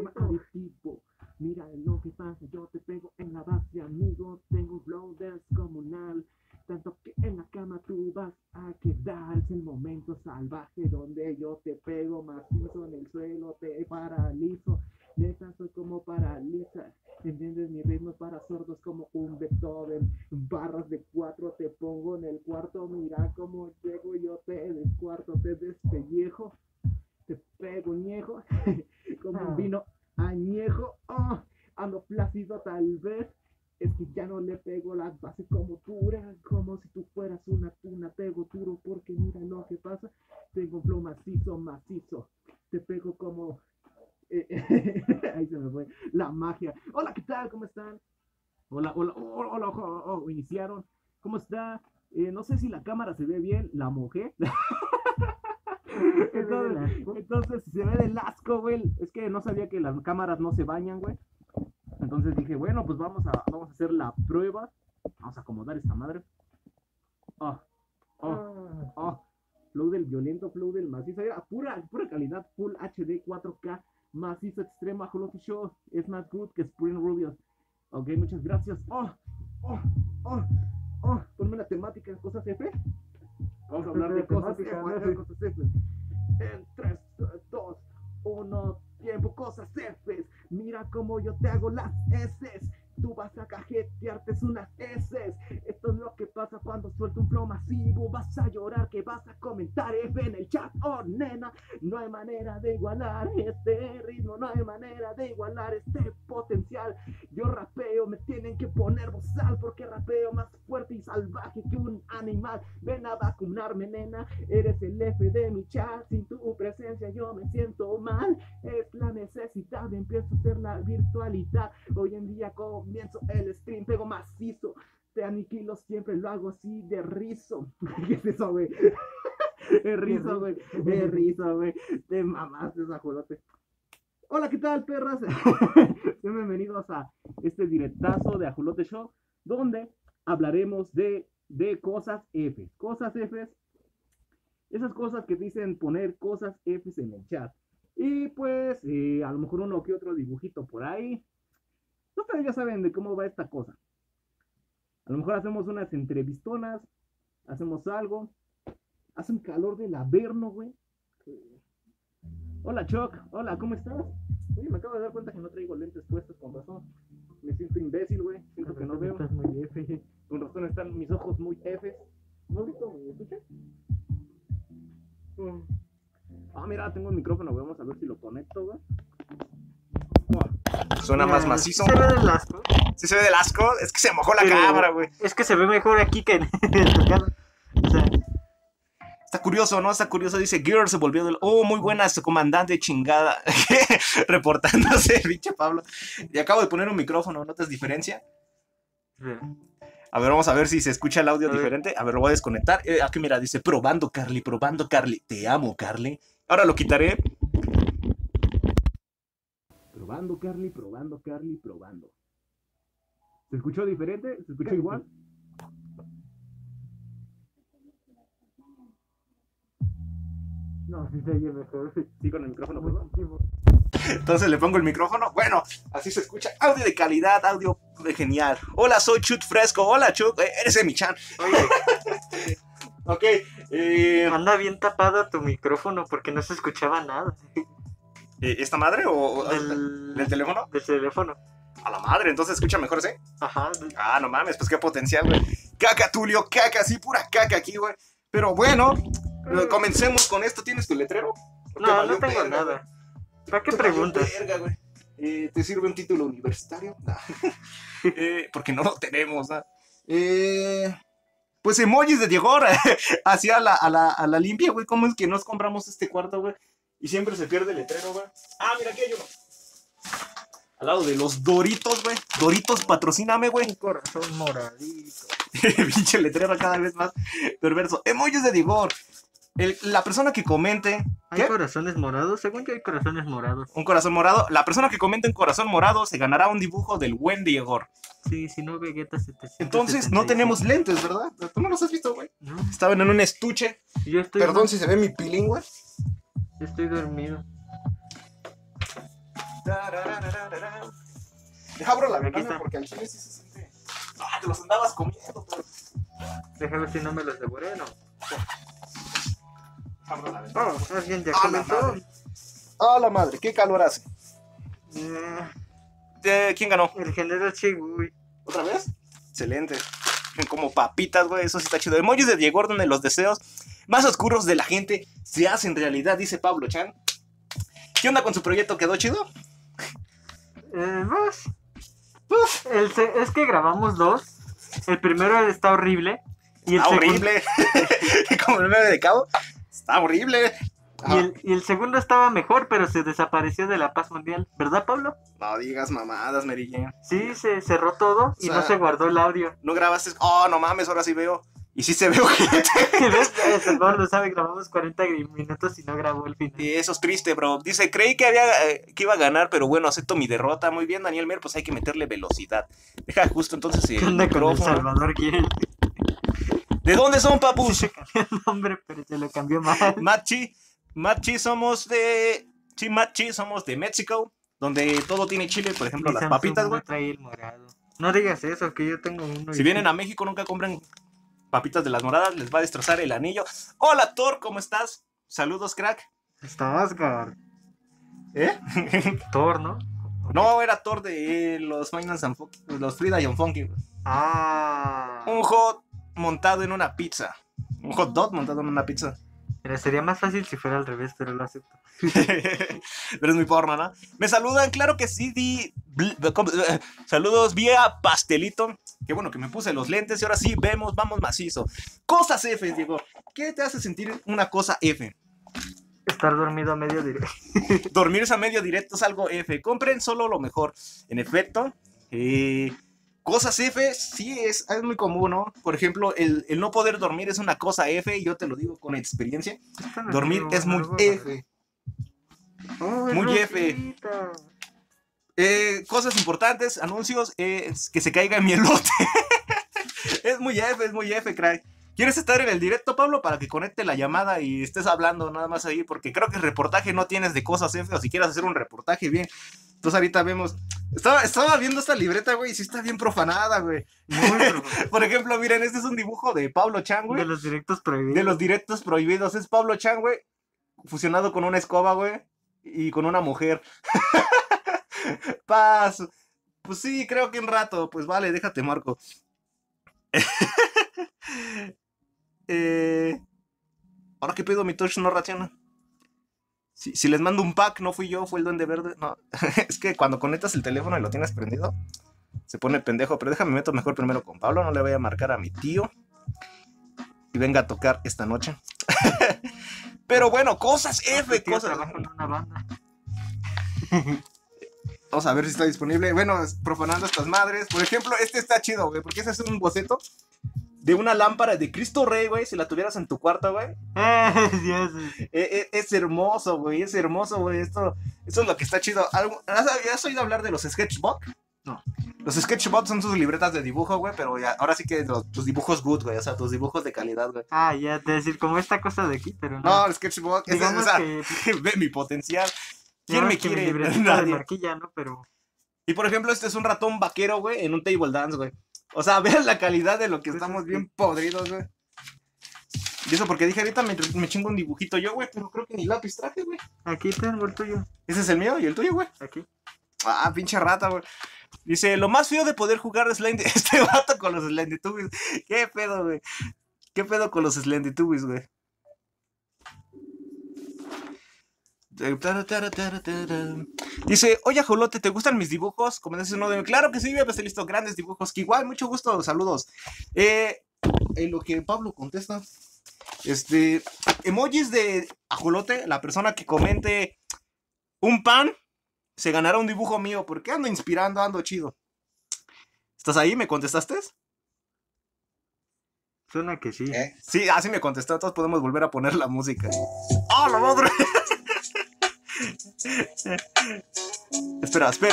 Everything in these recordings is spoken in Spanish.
forma adictivo. Mira lo que pasa, yo te pego en la base, amigo. Tengo un flow descomunal. Tanto que en la cama tú vas a quedar. Es el momento salvaje donde yo te pego macizo en el suelo, te paralizo. Neta, soy como paraliza. ¿Entiendes? Mi ritmo es para sordos como un Beethoven. Barras de 4 te pongo en el cuarto. Mira cómo llego, yo te descuarto, te despellejo. Te pego ñejo como un vino añejo. Oh, ando plácido tal vez. Es que ya no le pego las bases como dura, como si tú fueras una tuna. Pego duro porque mira lo que pasa. Tengo un flow macizo, macizo. Te pego como ahí se me fue la magia. Hola, ¿qué tal? ¿Cómo están? Hola, hola, hola, hola, iniciaron. ¿Cómo está? No sé si la cámara se ve bien. La mojé. entonces se ve del asco, güey. Es que no sabía que las cámaras no se bañan, güey. Entonces dije, bueno, pues vamos a hacer la prueba. Vamos a acomodar esta madre. Oh, oh, oh. Flow del violento, flow del macizo. Era pura calidad, full HD, 4K, macizo extremo, Ajolote Show. Es más good que Spring Rubios. Ok, muchas gracias. Ponme la temática, cosas F. Vamos a hablar de cosas F. Cosas F. En 3, 2, 1, tiempo, cosas F. Mira cómo yo te hago las S. Tú vas a cajetearte unas S. Esto es lo que pasa cuando suelto un flow masivo. Vas a llorar, que vas a comentar F en el chat. Oh, nena, no hay manera de igualar este ritmo. No hay manera de igualar este potencial. Yo rapeo, me tienen que poner bozal, porque rapeo más fuerte y salvaje que un animal. Ven a vacunarme, nena. Eres el F de mi chat. Sin tu presencia yo me siento mal. Es la necesidad, empiezo a hacer la virtualidad. Hoy en día comienzo el stream, pego macizo. Te aniquilo siempre, lo hago así de rizo. ¿Qué es eso, güey? Es rizo, güey. Es rizo, güey. Te mamaste, ajolote. Hola, ¿qué tal, perras? Bienvenidos a este directazo de Ajolote Show, donde hablaremos de cosas F. Cosas F. Esas cosas que dicen poner cosas F en el chat. Y pues, a lo mejor uno que otro dibujito por ahí. Ustedes ya saben de cómo va esta cosa. A lo mejor hacemos unas entrevistonas, hacemos algo. Hace un calor del averno, güey. Hola, Choc. Hola, ¿cómo estás? Oye, me acabo de dar cuenta que no traigo lentes puestos, con razón. Me siento imbécil, güey. Siento que no veo. Estás muy F. Con razón están mis ojos muy F. ¿No visto? ¿Me escuchas? Ah, mira, tengo un micrófono, güey. Vamos a ver si lo conecto, güey. Suena más macizo. ¿Se ve del asco? ¿Sí se ve del asco? Es que se mojó la cámara, güey. Es que se ve mejor aquí que en tu casa. O sea, Está curioso, ¿no? Está curioso. Dice, Gear se volvió del... Oh, muy buena, su comandante chingada. Reportándose, pinche Pablo. Y acabo de poner un micrófono, ¿notas diferencia? A ver, vamos a ver si se escucha el audio diferente. A ver, lo voy a desconectar. Aquí mira, dice, probando, Carly. Te amo, Carly. Ahora lo quitaré. Probando, probando. ¿Se escuchó diferente? ¿Se escuchó igual? no, sí se oye mejor. Sí, con el micrófono, ¿verdad? Entonces le pongo el micrófono. Bueno, así se escucha. Audio de calidad, audio genial. Hola, soy Chut Fresco. Hola, Chut. Eres Emi-chan. Oye, Ok. anda bien tapado tu micrófono porque no se escuchaba nada. ¿Esta madre o del teléfono? Del teléfono. A la madre, entonces escucha mejor, ¿sí? Ajá. Ah, no mames, pues qué potencial, güey. Caca, Tulio, caca, sí, pura caca aquí, güey. Pero bueno, comencemos con esto. ¿Tienes tu letrero? No, no tengo nada. ¿Para qué preguntas? Verga, güey. ¿Te sirve un título universitario? No. Porque no lo tenemos, ¿no? Pues emojis de Diegor. Hacia a la limpia, güey. ¿Cómo es que nos compramos este cuarto, güey? Y siempre se pierde el letrero, güey. Ah, mira, aquí hay uno. Al lado de los Doritos, güey. Doritos, patrocíname, güey. Un corazón moradito. Pinche letrero cada vez más perverso. Emojis de Diegor. La persona que comente... ¿Hay corazones morados? Según yo hay corazones morados. Un corazón morado. La persona que comente un corazón morado se ganará un dibujo del buen Diegor. Sí, si no, Vegeta 700. Entonces no tenemos lentes, ¿verdad? ¿Tú no los has visto, güey? No. Estaban en un estuche. Yo estoy... Perdón si se ve mi pilín, güey. Estoy dormido. Deja abro la Aquí ventana está. porque al chile sí se siente. Ah, te los andabas comiendo, pero. Déjame ver si no me los devoré, ¿no? Abro la ventana. Oh, alguien ya ¡A la comentó. madre! ¡A la madre! ¡Qué calor hace! ¿Quién ganó? El general Chigui. ¿Otra vez? Excelente. Como papitas, güey, eso sí está chido. Emojis de Diego, donde los deseos más oscuros de la gente se hacen realidad, dice Pablo Chan. ¿Qué onda con su proyecto? ¿Quedó chido? Pues, es que grabamos dos. El primero está horrible. Y el Está segundo- horrible. Como el meme de Cabo. Está horrible. Y el segundo estaba mejor, pero se desapareció de la paz mundial. ¿Verdad, Pablo? No digas mamadas, Mary Jane. Sí, se cerró todo y O sea- no se guardó el audio. No grabaste. Oh, no mames, ahora sí veo. Y sí se veo gente. ¿Ves? Pablo lo sabe, grabamos 40 minutos y no grabó el final. Y eso es triste, bro. Dice, creí que que iba a ganar, pero bueno, acepto mi derrota. Muy bien, Daniel Mer, pues hay que meterle velocidad. Deja justo entonces ¿Qué el onda con el micrófono. Salvador Giel? ¿De dónde son, Sí papus? se cambió el nombre, pero se lo cambió mal. Machi somos de... Sí, Machi somos de México, donde todo tiene chile, por ejemplo, Mi las Samsung papitas, güey. no trae el morado. No digas eso, que yo tengo uno. Si vienen a México, nunca compren papitas de las moradas, les va a destrozar el anillo. Hola, Thor, ¿cómo estás? Saludos, crack. Está Asgard. ¿Eh? Thor, ¿no? No, era Thor de los Finance and Funky, los Frida y Funky. Ah. Un hot montado en una pizza. Un hot dog montado en una pizza. Mira, sería más fácil si fuera al revés, pero lo acepto. Pero es muy porno, ¿no? Me saludan, claro que sí, saludos vía pastelito. Qué bueno que me puse los lentes y ahora sí vamos macizo. Cosas F, Diego. ¿Qué te hace sentir una cosa F? Estar dormido a medio directo. Dormirse a medio directo es algo F. Compren solo lo mejor. En efecto, cosas F sí es muy común, ¿no? Por ejemplo, el no poder dormir es una cosa F, y yo te lo digo con experiencia. Dormir es muy F. Muy F. Cosas importantes, anuncios, que se caiga mi elote. es muy F, crack. ¿Quieres estar en el directo, Pablo, para que conecte la llamada y estés hablando nada más ahí? Porque creo que el reportaje no tienes de cosas F, o si quieres hacer un reportaje bien. Entonces ahorita vemos. Estaba viendo esta libreta, güey, y sí está bien profanada, güey. Por ejemplo, miren, este es un dibujo de Pablo Chan, güey. De los directos prohibidos. De los directos prohibidos. Es Pablo Chan, güey, fusionado con una escoba, güey, y con una mujer. Paz. Pues sí, creo que un rato. Pues vale, déjate, Marco. Ahora qué pedo, mi touch no reacciona. Si les mando un pack, no fui yo, fue el Duende Verde. No, es que cuando conectas el teléfono y lo tienes prendido, se pone pendejo. Pero déjame meto mejor primero con Pablo, no le voy a marcar a mi tío. Y venga a tocar esta noche. Pero bueno, cosas F, Tío, cosas. trabajo en una banda. Vamos a ver si está disponible. Bueno, profanando estas madres. Por ejemplo, este está chido, güey, porque ese es un boceto de una lámpara de Cristo Rey, güey. Si la tuvieras en tu cuarto, güey. Dios. Es hermoso, güey. Es hermoso, güey. Esto es lo que está chido. ¿Has oído hablar de los sketchbook? No. Los sketchbook son tus libretas de dibujo, güey. Pero ya, ahora sí que tus dibujos good, güey. O sea, tus dibujos de calidad, güey. Ah, ya te decir, como esta cosa de aquí, pero no. No, el sketchbook. Digamos o sea, que. ve mi potencial. ¿Quién digamos me que mi quiere? libretita de Nadie. marquilla, ¿no? Pero. Y por ejemplo, este es un ratón vaquero, güey, en un table dance, güey. O sea, vean la calidad de lo que Pues estamos es bien podridos, güey. Y eso porque dije, ahorita me chingo un dibujito yo, güey, pero creo que ni lápiz traje, güey. Aquí tengo el tuyo. Ese es el mío y el tuyo, güey. Aquí. Ah, pinche rata, güey. Dice, lo más feo de poder jugar Slender... Este vato con los Slendytubbies. ¿Qué pedo, güey? ¿Qué pedo con los Slendytubbies, güey? Dice, oye, Ajolote, ¿te gustan mis dibujos? Como dice uno de... Claro que sí, me he listo grandes dibujos. Que igual, mucho gusto, saludos. En lo que Pablo contesta, emojis de Ajolote, la persona que comente un pan, se ganará un dibujo mío, porque ando inspirando, ando chido. ¿Estás ahí? ¿Me contestaste? Suena que sí. Sí, así me contestó, entonces podemos volver a poner la música. ¡Ah, la madre! Espera.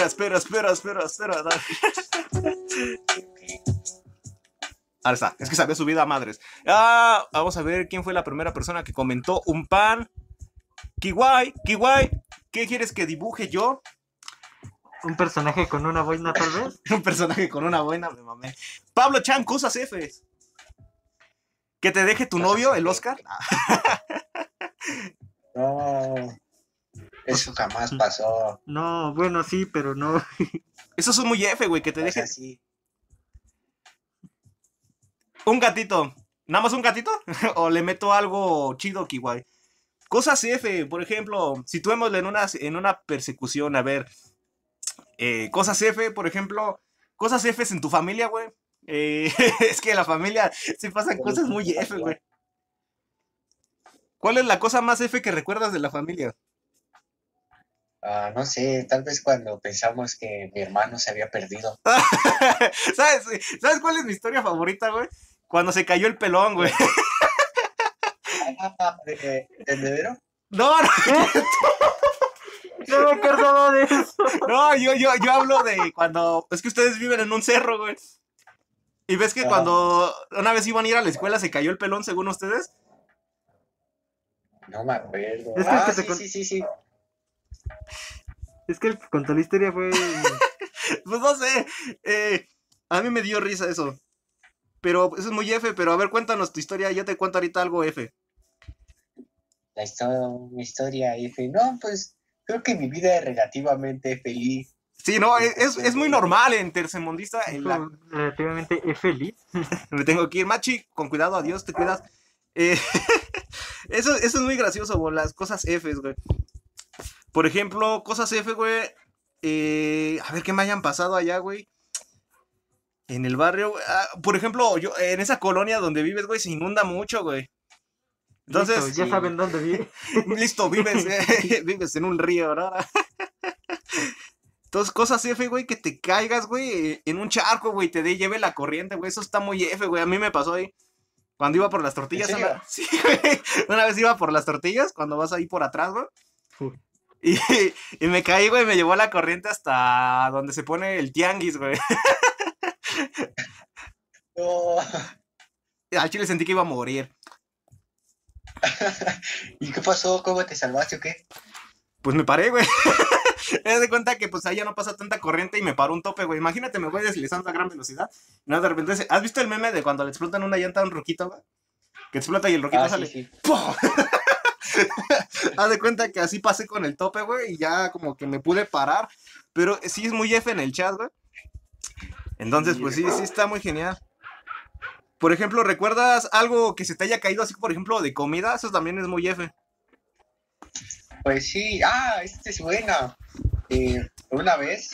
Ahora está, es que se había subido a madres. Vamos a ver quién fue la primera persona que comentó un pan. Kiwai, ¿qué quieres que dibuje yo? Un personaje con una boina, tal vez. Un personaje con una buena, me mamé. Pablo Chan, cosas Fs. Que te deje tu novio, el Oscar. No, eso jamás pasó. No, bueno, sí, pero no. Eso es muy F, güey, que te O deje sea, sí. un gatito. ¿Nada más un gatito? ¿O le meto algo chido, Kiwai? Cosas F, por ejemplo, situémosle en una persecución, a ver. Cosas F, por ejemplo, cosas Fs en tu familia, güey. Es que en la familia se pasan cosas muy F, güey. ¿Cuál es la cosa más F que recuerdas de la familia? No sé, tal vez cuando pensamos que mi hermano se había perdido. ¿Sabes cuál es mi historia favorita, güey? Cuando se cayó el pelón, güey. ¿Del bebero? No, no, No me acordaba de eso. no, yo hablo de cuando... Es que ustedes viven en un cerro, güey. Y ves que cuando una vez iban a ir a la escuela se cayó el pelón, según ustedes. No me acuerdo. Es que el que te Sí. Es que el que contó la historia fue. Pues no sé. A mí me dio risa eso. Pero eso es muy F. Pero a ver, cuéntanos tu historia. Yo te cuento ahorita algo F. Mi historia F. No, pues creo que mi vida es relativamente feliz. Sí, no, es muy normal en tercermundista. Relativamente feliz. Me tengo que ir. Machi, con cuidado, adiós, te cuidas. Eso es muy gracioso, güey, las cosas Fs, güey. Por ejemplo, cosas F, güey. A ver qué me hayan pasado allá, güey. En el barrio, güey. Por ejemplo, yo en esa colonia donde vives, güey, se inunda mucho, güey. Entonces, Listo, ya saben dónde vive. listo, vives en un río, ¿no? Entonces, cosas F, güey, que te caigas, güey, en un charco, güey, te lleve la corriente, güey. Eso está muy F, güey. A mí me pasó ahí. Cuando iba por las tortillas. ¿En serio? Sí, güey. Una vez iba por las tortillas, cuando vas ahí por atrás, güey. Uy. Y me caí, güey, me llevó la corriente hasta donde se pone el tianguis, güey. No. Al chile sentí que iba a morir. ¿Y qué pasó? ¿Cómo te salvaste o qué? Pues me paré, güey. Me das de cuenta que pues allá no pasa tanta corriente y me paró un tope, güey. Imagínate, me voy deslizando a gran velocidad. Y nada, de repente, ¿has visto el meme de cuando le explotan una llanta a un roquito, güey? Que explota y el roquito sale. Sí. ¡Pum! Haz de cuenta que así pasé con el tope, güey, y ya como que me pude parar. Pero sí es muy F en el chat, güey. Entonces, pues sí está muy genial. Por ejemplo, ¿recuerdas algo que se te haya caído así, por ejemplo, de comida? Eso también es muy F. Pues sí, esta es buena. Una vez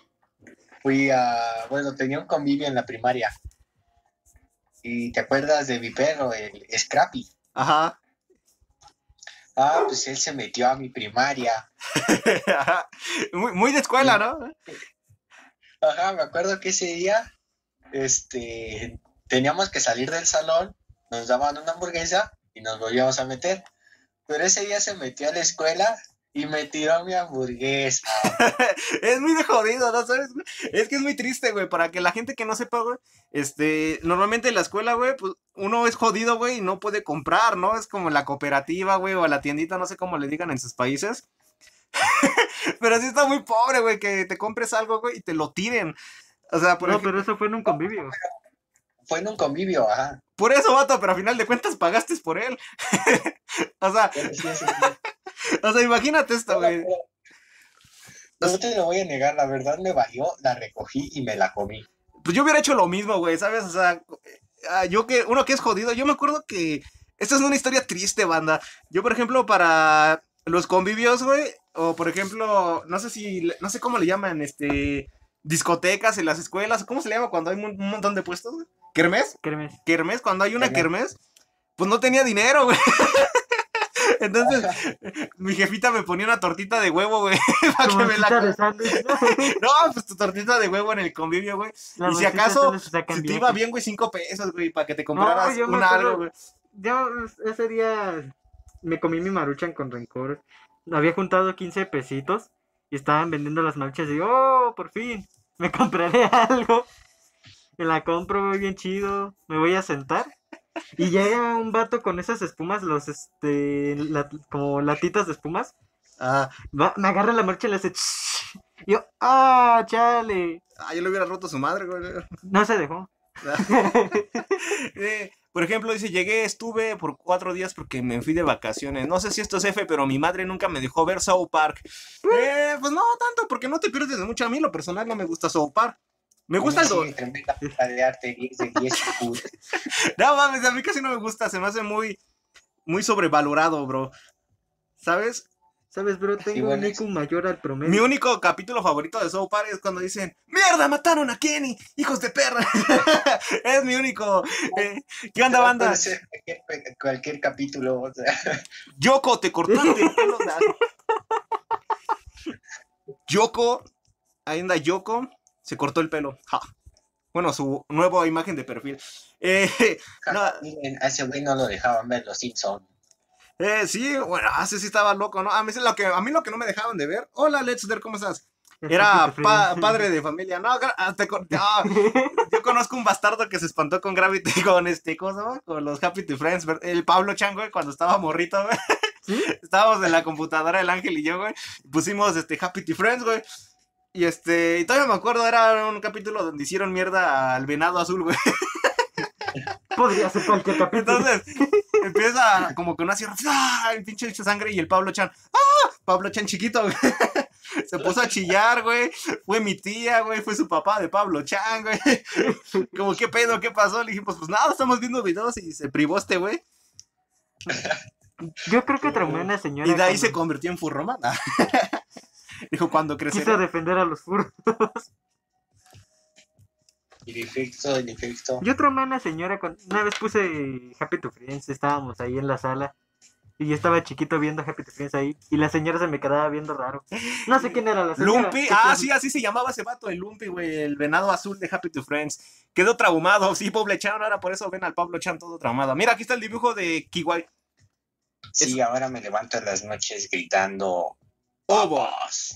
tenía un convivio en la primaria. ¿Y te acuerdas de mi perro, el Scrappy? Ajá. Pues él se metió a mi primaria. muy de escuela, ¿no? Ajá, me acuerdo que ese día, teníamos que salir del salón, nos daban una hamburguesa y nos volvíamos a meter. Pero ese día se metió a la escuela y me tiró mi hamburguesa. Es muy de jodido, ¿no sabes? Es que es muy triste, güey, para que la gente que no sepa, güey, normalmente en la escuela, güey, pues uno es jodido, güey, y no puede comprar, ¿no? Es como la cooperativa, güey, o la tiendita, no sé cómo le digan en sus países. Pero sí está muy pobre, güey, que te compres algo, güey, y te lo tiren. O sea, No, pero eso fue en un convivio. Fue en un convivio, ajá. Por eso, vato, pero a final de cuentas pagaste por él. O sea, imagínate esto, güey. No te lo voy a negar, la verdad me valió, la recogí y me la comí. Pues yo hubiera hecho lo mismo, güey, ¿sabes? O sea, uno que es jodido, yo me acuerdo que esta es una historia triste, banda. Yo, por ejemplo, para los convivios, güey, o por ejemplo, no sé cómo le llaman, discotecas en las escuelas, ¿cómo se le llama cuando hay un montón de puestos, güey? ¿Kermés? Kermés, cuando hay una kermés, pues no tenía dinero, güey. Entonces, mi jefita me ponía una tortita de huevo, güey, para que me la... No, pues tu tortita de huevo en el convivio, güey. Y si acaso, si te iba bien, güey, 5 pesos, güey, para que te compraras algo, güey. Yo ese día me comí mi Maruchan con rencor. Había juntado 15 pesitos y estaban vendiendo las Maruchas y digo, oh, por fin, me compraré algo. Me la compro, güey, bien chido. Me voy a sentar. Y llega un vato con esas espumas, como latitas de espumas. Me agarra la marcha y le hace... Yo, chale. Yo le hubiera roto su madre, güey. No se dejó. Por ejemplo, dice, estuve por 4 días porque me fui de vacaciones. No sé si esto es F, pero mi madre nunca me dejó ver South Park. Pues no tanto, porque no te pierdes de mucho. A mí, lo personal, no me gusta South Park. Me gusta el... Sí, tremenda obra de arte, 10 de 10. No mames, a mí casi no me gusta. Se me hace muy, muy sobrevalorado, bro. ¿Sabes? ¿Sabes, bro? Tengo un IQ mayor al promedio. Mi único capítulo favorito de South Park es cuando dicen, ¡mierda, mataron a Kenny! ¡Hijos de perra! Es mi único. ¿Qué onda, banda? Puede ser cualquier capítulo, o sea. Yoko, te cortaste el pelo. Yoko, ahí anda Yoko, se cortó el pelo. Ja. Bueno, su nueva imagen de perfil. No, Miren, a ese güey no lo dejaban ver los Simpsons. sí, bueno, ese sí estaba loco, ¿no? A mí lo que no me dejaban de ver. Hola, Let's ¿cómo estás? Era padre de familia. No, yo conozco un bastardo que se espantó con Gravity, ¿cómo se llama? Con los Happy to Friends, el Pablo Chan, güey, cuando estaba morrito, güey. ¿Sí? Estábamos en la computadora, el Ángel y yo, güey. Pusimos Happy to Friends, güey. Y y todavía me acuerdo, era un capítulo donde hicieron mierda al venado azul, güey. Podría ser cualquier capítulo. Entonces, empieza como que una sierra, el pinche hecho sangre, y el Pablo Chan, Pablo Chan chiquito, güey. Se puso a chillar, güey. Fue mi tía, güey. Fue su papá de Pablo Chan, güey. Como, ¿qué pedo? ¿Qué pasó? Le dijimos, pues nada, estamos viendo videos y se privó güey. Yo creo que traumé a una señora. Y de ahí se convirtió en furromana. Dijo, cuando crecerá. Quiso defender a los furros. El efecto. Yo traumé a una señora una vez puse Happy to Friends, estábamos ahí en la sala. Y yo estaba chiquito viendo Happy to Friends ahí. Y la señora se me quedaba viendo raro. No sé quién era la señora. Lumpy, sí, así se llamaba ese vato, el Lumpy, güey. El venado azul de Happy to Friends. Quedó traumado. Sí, Pablo Chan, ahora por eso ven al Pablo Chan todo traumado. Mira, aquí está el dibujo de Kiwai. Sí, ahora me levanto en las noches gritando. ¡Obos!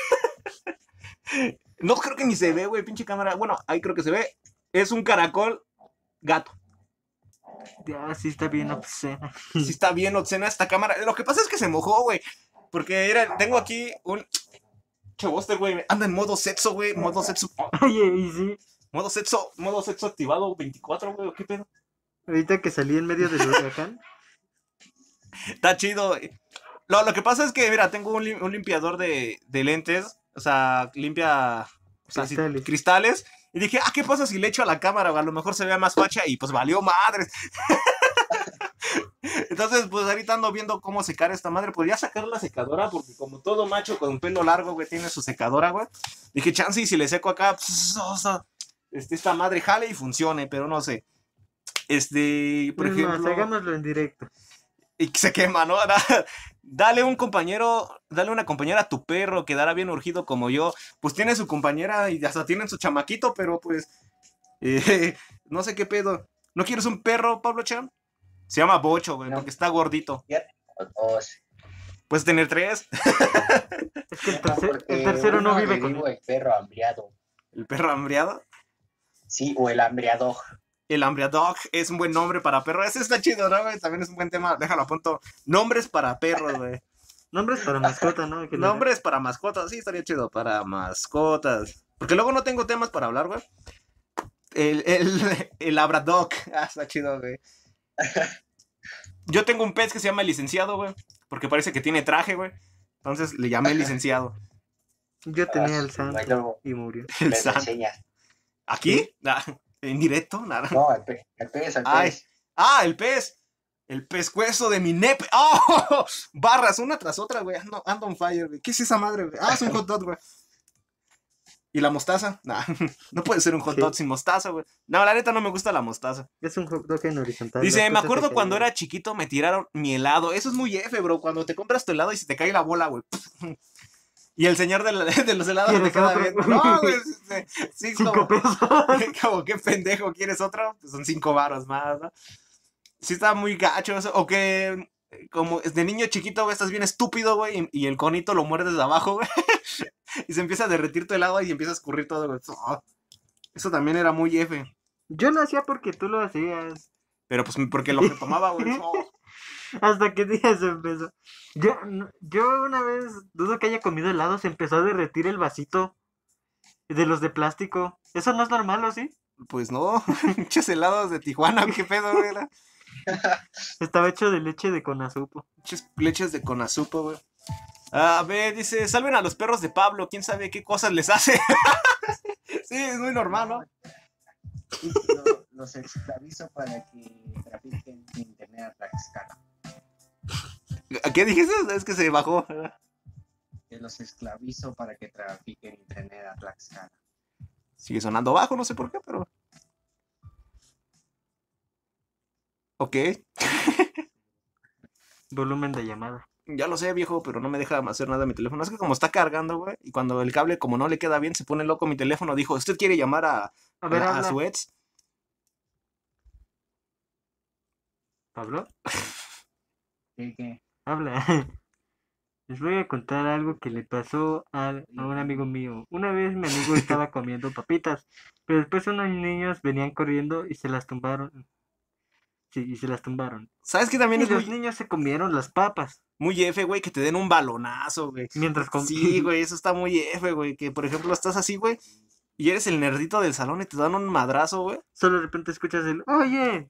No creo que ni se ve, güey, pinche cámara. Bueno, ahí creo que se ve. Es un caracol gato. Ya, sí está bien obscena. Sí está bien obscena esta cámara. Lo que pasa es que se mojó, güey. Porque tengo aquí un... Chavoster, güey. Anda en modo sexo, güey. Modo sexo. Oye, y sí. Modo sexo activado 24, güey. ¿Qué pedo? Ahorita que salí en medio del huracán. Está chido, güey. Lo que pasa es que, mira, tengo un limpiador de lentes. O sea, limpia... O sea, cristales. Y dije, ¿qué pasa si le echo a la cámara? A lo mejor se vea más facha y pues valió madres. Entonces, pues ahorita ando viendo cómo secar esta madre. Podría sacar la secadora porque como todo macho con pelo largo, güey, tiene su secadora, güey. Dije, chance, y si le seco acá, esta madre jale y funcione, pero no sé. Por ejemplo... hagámoslo en directo. Y se quema, ¿no? Dale una compañera a tu perro, quedará bien urgido como yo. Pues tiene su compañera y hasta tienen su chamaquito, pero pues... no sé qué pedo. ¿No quieres un perro, Pablo Chan? Se llama Bocho, güey, porque está gordito. Puedes tener 3. Es que el tercero no vive con él. El perro hambriado. ¿El perro hambriado? Sí, o el hambriador. El Hambriadog es un buen nombre para perro. Ese está chido, ¿no, güey? También es un buen tema. Déjalo a punto. Nombres para perros, güey. Nombres para mascota, ¿no? Nombres para mascotas. Sí, estaría chido para mascotas. Porque luego no tengo temas para hablar, güey. El Labrador. Está chido, güey. Yo tengo un pez que se llama el licenciado, güey. Porque parece que tiene traje, güey. Entonces le llamé el licenciado. Yo tenía el santo y murió. El santo. ¿Aquí? ¿En directo? Nada. No, el pez. El pez. El pescuezo de mi nepe. ¡Oh! Barras, una tras otra, güey. Ando on fire, güey. ¿Qué es esa madre, güey? Es un hot dog, güey. ¿Y la mostaza? Nah, no puede ser un hot dog sin mostaza, güey. No, la neta no me gusta la mostaza. Es un hot dog en horizontal. Dice, me acuerdo cuando era chiquito me tiraron mi helado. Eso es muy F, bro. Cuando te compras tu helado y se te cae la bola, güey. Y el señor de los helados te queda viendo. No, güey. 5 pesos. Como, qué pendejo, ¿quieres otro? Pues son 5 varos más, ¿no? Sí está muy gacho eso. O que, como de niño chiquito, güey, estás bien estúpido, güey, y el conito lo muerdes de abajo, güey. Y se empieza a derretir tu helado y empieza a escurrir todo, güey. Eso también era muy F. Yo lo hacía porque tú lo hacías. Pero pues porque lo retomaba, güey. Hasta que día se empezó. Yo una vez dudo que haya comido helado, se empezó a derretir el vasito de los de plástico. Eso no es normal, ¿o sí? Pues no, muchos helados de Tijuana, qué pedo, güey. Estaba hecho de leche de conazupo. Muchas leches de conazupo, güey. A ver, dice, salven a los perros de Pablo, quién sabe qué cosas les hace. Sí, es muy normal, ¿no? Los esclavizo para que trafiquen internet a Tlaxcala. ¿Qué dijiste? Es que se bajó. Que los esclavizo para que trafiquen internet a Tlaxcala. Sigue sonando bajo, no sé por qué, pero... Ok, Volumen de llamada. ya lo sé, viejo, pero no me deja hacer nada mi teléfono. Es que como está cargando, güey, y cuando el cable, como no le queda bien, se pone loco mi teléfono. Dijo, ¿usted quiere llamar A ver, a habla. su ex? ¿Pablo? ¿Qué? Habla. Les voy a contar algo que le pasó a un amigo mío. Una vez mi amigo estaba comiendo papitas, pero después unos niños venían corriendo y se las tumbaron. Sí, y se las tumbaron. ¿Sabes qué también Y es los muy, niños se comieron las papas muy F, güey? Que te den un balonazo, güey. mientras Sí, güey, eso está muy F, güey. Que, por ejemplo, estás así, güey, y eres el nerdito del salón y te dan un madrazo, güey. Solo de repente escuchas el ¡Oye!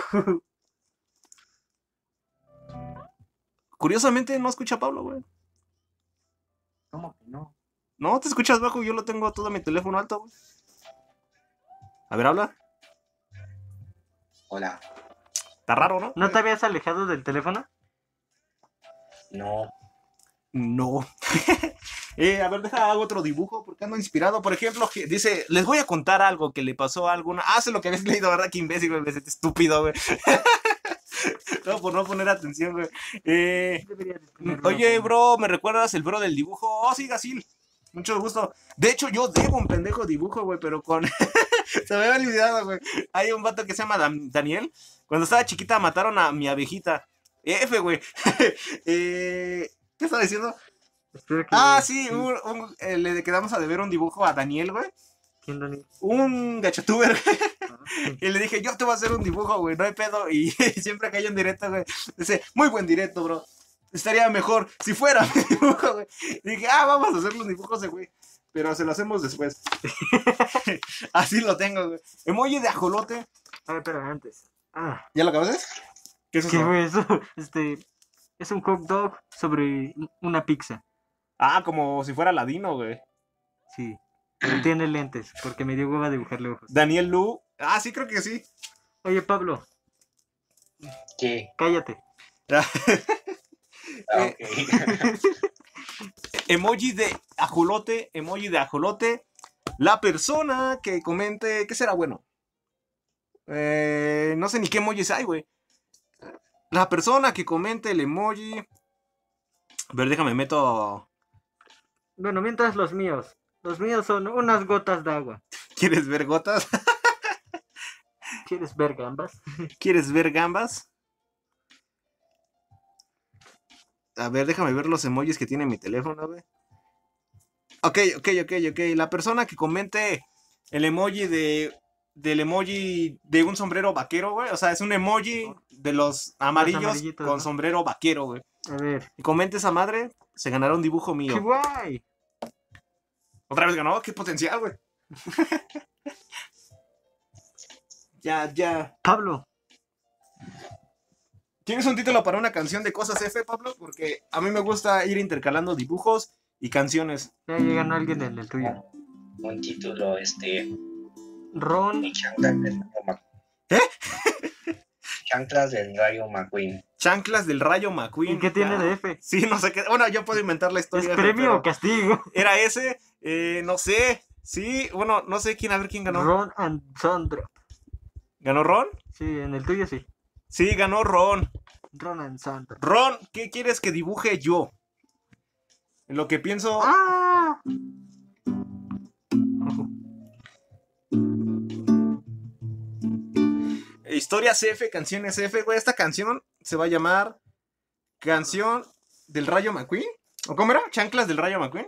Curiosamente, no escucha a Pablo, güey. ¿Cómo que no? No, te escuchas bajo, yo lo tengo todo mi teléfono alto, güey. A ver, habla. Hola. Está raro, ¿no? ¿No te habías alejado del teléfono? No. No. A ver, deja hago otro dibujo porque ando inspirado. Por ejemplo, dice, les voy a contar algo que le pasó a alguna. Ah, sé lo que habías leído, ¿verdad? Qué imbécil, güey, estúpido, güey. No, por no poner atención, güey. Deberías de ponerlo. Oye, bro, ¿me recuerdas el bro del dibujo? Oh, sí, Gasil. Mucho gusto. De hecho, yo debo un pendejo dibujo, güey, pero con... Se me había olvidado, güey. Hay un vato que se llama Daniel. Cuando estaba chiquita mataron a mi abejita. F, güey. ¿Qué estaba diciendo? Espero que... Ah, sí, le quedamos a deber un dibujo a Daniel, güey. ¿Quién, Dani? Un gachatuber. Ah, sí. Y le dije, yo te voy a hacer un dibujo, güey, no hay pedo. Y siempre que hay un directo, güey, dice, muy buen directo, bro. Estaría mejor si fuera mi dibujo, güey. Y dije, vamos a hacer los dibujos de güey. Pero se lo hacemos después. Así lo tengo, güey. Emoji de ajolote. A ver, pero antes. ¿Ya lo acabaste? ¿Qué es ¿Qué eso? fue eso? Es un hot dog sobre una pizza. Ah, como si fuera ladino, güey. Sí. Pero tiene lentes, porque me dio hueva dibujarle ojos. Daniel Lu. Ah, sí, creo que sí. Oye, Pablo, ¿Qué? cállate. Ok. Emoji de ajolote. Emoji de ajolote. La persona que comente. ¿Qué será bueno? No sé ni qué emojis hay, güey. La persona que comente el emoji. A ver, déjame meto. Bueno, mientras los míos. Los míos son unas gotas de agua. ¿Quieres ver gotas? ¿Quieres ver gambas? ¿Quieres ver gambas? A ver, déjame ver los emojis que tiene mi teléfono, güey. Ok. La persona que comente el emoji del emoji de un sombrero vaquero, güey. O sea, es un emoji de los amarillos amarillitos, con ¿no? sombrero vaquero, güey. A ver. Y comente esa madre, se ganará un dibujo ¡Qué mío. guay! Otra vez ganó, qué potencial, güey. Ya. Pablo, ¿Tienes un título para una canción de cosas F, Pablo? Porque a mí me gusta ir intercalando dibujos y canciones. ya ganó alguien en el tuyo. Un título, Ron, Chanclas del Rayo McQueen. Chanclas del Rayo McQueen. Chanclas del Rayo McQueen. ¿y qué tiene ya. de F? Sí, no sé qué. Bueno, yo puedo inventar la ¿Es historia. F, premio o pero castigo? era ese, no sé. Sí, bueno, no sé quién, a ver quién ganó. Ron and Sandra. ¿Ganó Ron? Sí, en el tuyo sí. Sí, ganó Ron. Ron and Sandra. Ron, ¿qué quieres que dibuje yo? En lo que pienso. ¡Ah! Historias F, canciones F, güey. Esta canción se va a llamar Canción del Rayo McQueen. ¿O cómo era? ¿Chanclas del Rayo McQueen?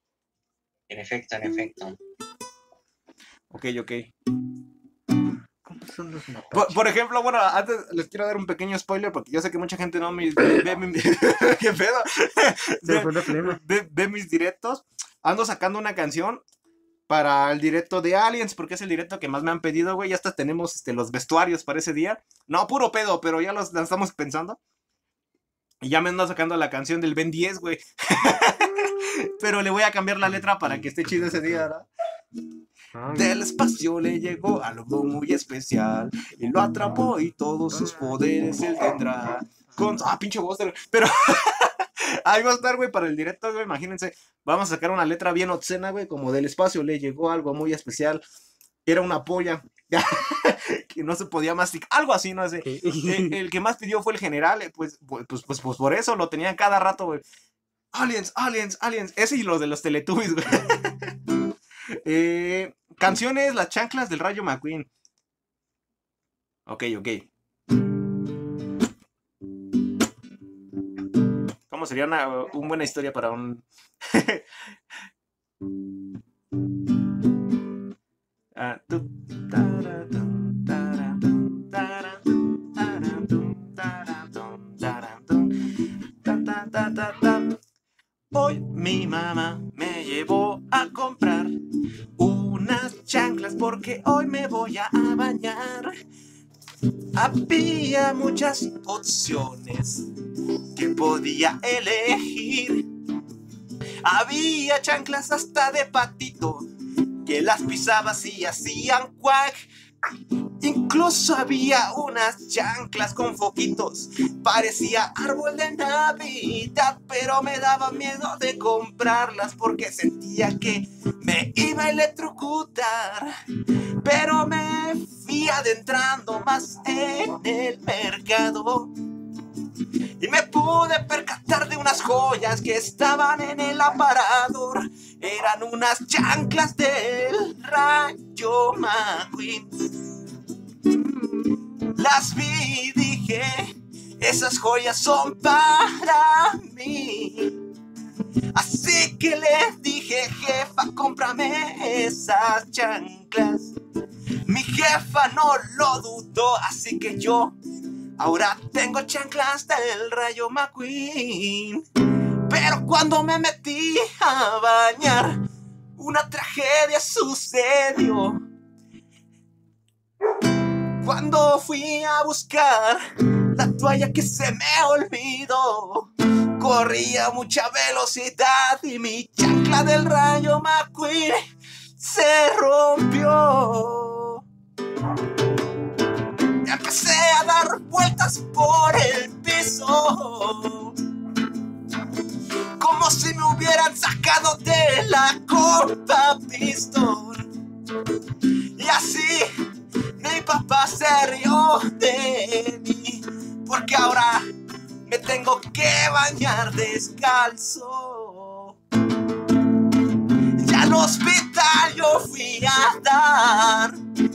En efecto. Ok. ¿Cómo Son los mataches. Por ejemplo, bueno, antes les quiero dar un pequeño spoiler porque yo sé que mucha gente no me ve ¿qué pedo? Se le fue la flema. Ve mis directos. Ando sacando una canción para el directo de Aliens, porque es el directo que más me han pedido, güey. Ya hasta tenemos los vestuarios para ese día. No, puro pedo, pero ya la estamos pensando. Y ya me ando sacando la canción del Ben 10, güey. Pero le voy a cambiar la letra para que esté chido ese día, ¿verdad? Ay, Del espacio le llegó algo muy especial y lo atrapó y todos sus poderes él tendrá. Pinche Buster. Pero ahí va a estar, güey, para el directo, güey. Imagínense, vamos a sacar una letra bien obscena, güey, como del espacio le llegó algo muy especial. Era una polla que no se podía masticar, algo así, no sé. El que más pidió fue el general, pues por eso lo tenía cada rato, güey. Aliens, aliens, aliens. Ese y los de los Teletubbies, güey. Canciones, Las chanclas del Rayo McQueen. Ok. ¿Cómo sería una buena historia para un... Hoy mi mamá me llevó a comprar unas chanclas porque hoy me voy a bañar. Había muchas opciones que podía elegir. Había chanclas hasta de patito que las pisabas y hacían cuac. Incluso había unas chanclas con foquitos, parecía árbol de Navidad, pero me daba miedo de comprarlas porque sentía que me iba a electrocutar. Pero me fui adentrando más en el mercado y me pude percatar de unas joyas que estaban en el aparador. Eran unas chanclas del Rayo McQueen. Las vi y dije, esas joyas son para mí. Así que les dije, jefa, cómprame esas chanclas. Mi jefa no lo dudó, así que yo ahora tengo chanclas del Rayo McQueen. Pero cuando me metí a bañar, una tragedia sucedió. Cuando fui a buscar la toalla que se me olvidó, corría a mucha velocidad y mi chancla del Rayo McQueen se rompió. Empecé a dar vueltas por el piso, como si me hubieran sacado de la Copa Pistol. Y así mi papá se rió de mí, porque ahora me tengo que bañar descalzo. Y al hospital yo fui a dar,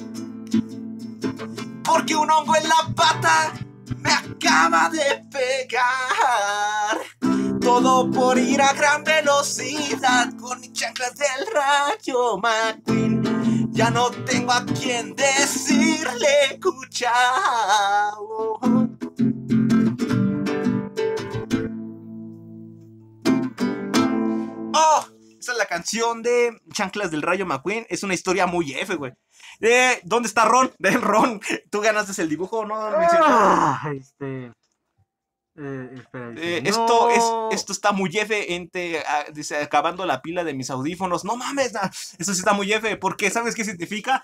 porque un hongo en la pata me acaba de pegar. Todo por ir a gran velocidad con mis chanclas del Rayo McQueen. Ya no tengo a quien decirle cuchao. Oh, esa es la canción de Chanclas del Rayo McQueen. Es una historia muy F, güey. ¿Dónde está Ron? Ven, Ron, ¿tú ganaste el dibujo, no? Espera, esto está muy F, dice, acabando la pila de mis audífonos. No mames, eso sí está muy F, porque ¿sabes qué significa?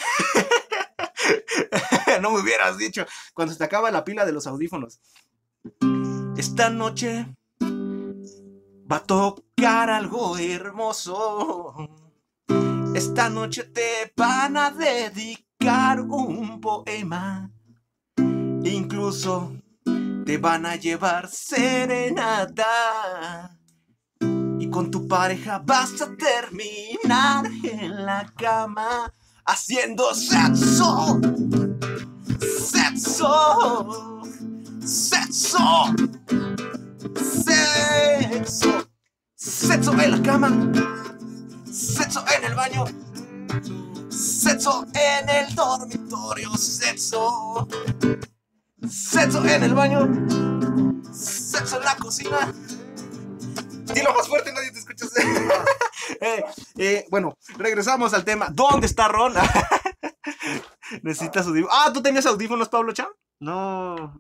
No me hubieras dicho. Cuando se te acaba la pila de los audífonos. Esta noche va a tocar algo hermoso. Esta noche te van a dedicar un poema. Incluso te van a llevar serenata. Y con tu pareja vas a terminar en la cama haciendo sexo. Sexo. Sexo. Sexo. Sexo en la cama. Sexo en el baño. Sexo en el dormitorio, sexo. Sexo en el baño, sexo en la cocina. Dilo más fuerte, nadie te escucha. Bueno, regresamos al tema. ¿Dónde está Ron? Necesitas audífonos. Ah, ¿tú tenías audífonos, Pablo Chan? No.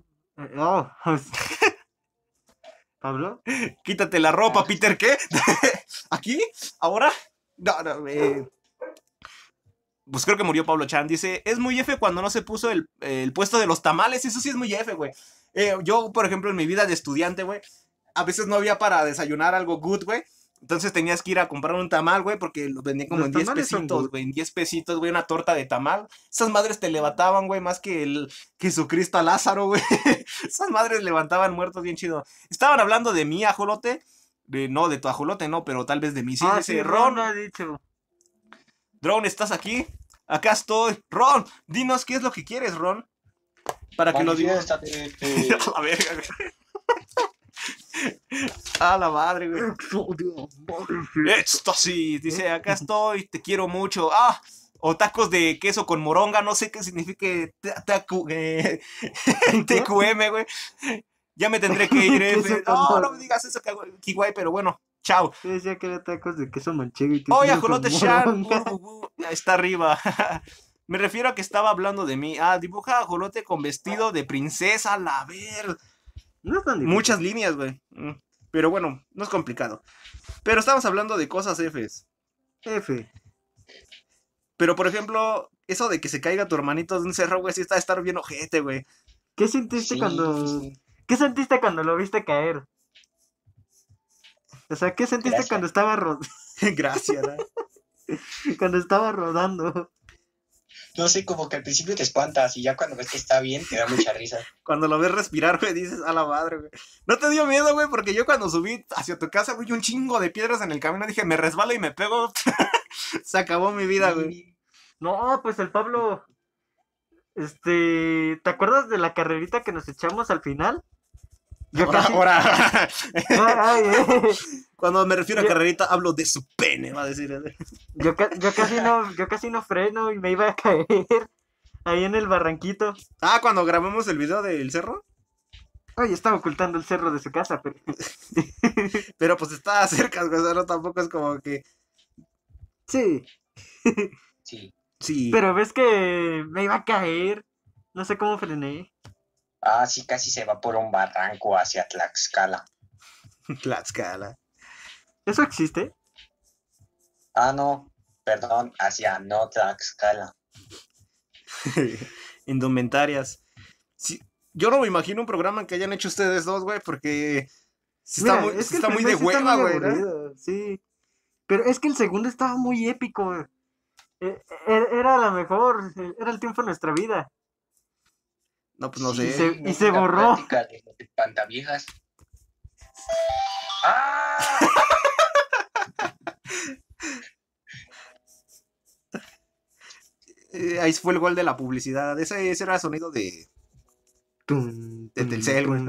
¿Pablo? Quítate la ropa, Peter, ¿qué? ¿Aquí? ¿Ahora? No, Pues creo que murió Pablo Chan. Dice, es muy F cuando no se puso el puesto de los tamales. Eso sí es muy F, güey. Yo, por ejemplo, en mi vida de estudiante, güey, a veces no había para desayunar algo good, güey. Entonces tenías que ir a comprar un tamal, güey, porque lo vendían como Los en 10 tamales son pesitos, good. güey. En 10 pesitos, güey, una torta de tamal. Esas madres te levantaban, güey, más que el Jesucristo a Lázaro, güey. Esas madres levantaban muertos bien chido. Estaban hablando de mi ajolote. No, de tu ajolote, no, pero tal vez de mí. Sí, dice, sí, Ron, lo ha dicho. Drone, ¿estás aquí? Acá estoy. Ron, dinos qué es lo que quieres, Ron. Para que lo digas. Manifiéstate. A la verga, güey. A la madre, güey. Éxtasis. Dice, acá estoy, te quiero mucho. Ah, o tacos de queso con moronga. No sé qué significa TQM, güey. Ya me tendré que ir, Queso F. con No, no moronga. me digas eso, Kiwai, pero bueno. Chao. Yo decía que era tacos de queso manchego y que Oye, queso con Ajolote Shan. moronga. Está arriba. Me refiero a que estaba hablando de mí. Ah, dibuja a Ajolote con vestido de princesa. La ver. No es tan difícil. Muchas líneas, güey. Pero bueno, no es complicado. Pero estamos hablando de cosas Fs. F. Pero por ejemplo, eso de que se caiga tu hermanito de un cerro, güey, sí está de estar bien ojete, güey. ¿Qué sentiste Sí. ¿Qué sentiste cuando lo viste caer? O sea, ¿qué sentiste Gracias. cuando estaba Gracias, ¿no? cuando estaba rodando? No sé, como que al principio te espantas y ya cuando ves que está bien te da mucha risa. Cuando lo ves respirar, güey, dices, a la madre, güey. ¿No te dio miedo, güey? Porque yo cuando subí hacia tu casa, güey, un chingo de piedras en el camino, dije, me resbalo y me pego. Se acabó mi vida, güey. No, pues el Pablo, ¿te acuerdas de la carrerita que nos echamos al final? Yo casi, Ahora. ay, Cuando me refiero a Yo- carrerita, hablo de su pene, va a decir. yo casi no freno y me iba a caer ahí en el barranquito. Ah, cuando grabamos el video del cerro. Oye, estaba ocultando el cerro de su casa, pero Pero pues estaba cerca, güey, o sea, no tampoco es como que. sí, Sí. Sí. pero ves que me iba a caer, no sé cómo frené. Ah, sí, casi se va por un barranco hacia Tlaxcala. Tlaxcala. ¿Eso existe? Ah, no, perdón, hacia no Tlaxcala. Indumentarias. Sí, yo no me imagino un programa que hayan hecho ustedes dos, güey, porque sí está Mira, muy, es sí que el está muy de primer sí está hueva, muy güey, ¿no? aburrido, sí. Pero es que el segundo estaba muy épico, güey. Era la mejor, era el triunfo de nuestra vida. No, pues no Sí, sé. y se borró. plática de los espantaviejas. ¡Ah! Ahí fue el gol de la publicidad. Ese era el sonido de Telcel, güey.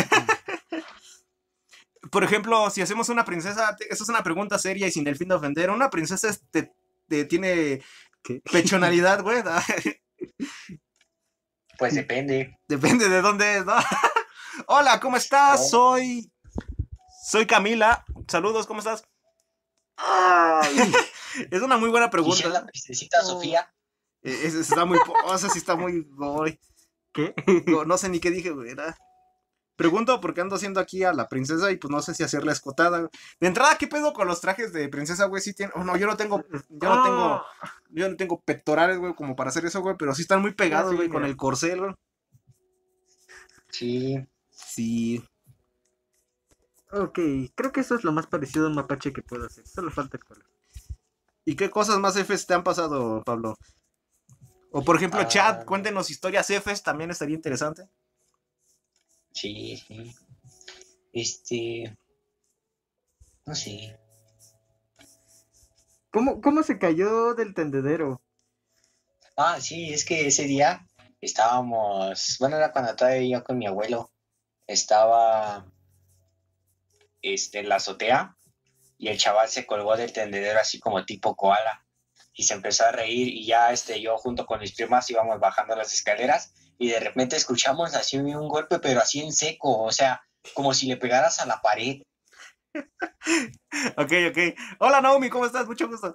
Por ejemplo, si hacemos una princesa, esa es una pregunta seria y sin el fin de ofender. ¿Una princesa tiene ¿Qué? pechonalidad, güey? Pues depende. Depende de dónde es, ¿no? Hola, ¿cómo estás? Oh. Soy Camila. Saludos, ¿cómo estás? Ay, Es una muy buena ¿Y si pregunta. es la princesita Sofía? Esa está muy... Esa sí está muy... ¿qué? No sé ni qué dije, güey. Pregunto porque ando haciendo aquí a la princesa y pues no sé si hacerla escotada, güey. De entrada, ¿qué pedo con los trajes de princesa, güey? Sí tiene... Oh, no, yo no tengo pectorales, güey, como para hacer eso, güey, pero sí están muy pegados, sí, güey, con mira. el corcel, güey. Sí. Sí. Ok, creo que eso es lo más parecido a un mapache que puedo hacer. Solo falta el color. ¿Y qué cosas más Fs te han pasado, Pablo? O por ejemplo, chat, Ah. cuéntenos historias Fs, también estaría interesante. Sí, sí. No sé. ¿Cómo se cayó del tendedero? Ah, sí, es que ese día estábamos, bueno, era cuando todavía yo con mi abuelo, estaba en la azotea y el chaval se colgó del tendedero así como tipo koala y se empezó a reír y ya yo junto con mis primas íbamos bajando las escaleras y de repente escuchamos así un golpe, pero así en seco, o sea, como si le pegaras a la pared. Ok. Hola, Naomi, ¿cómo estás? Mucho gusto.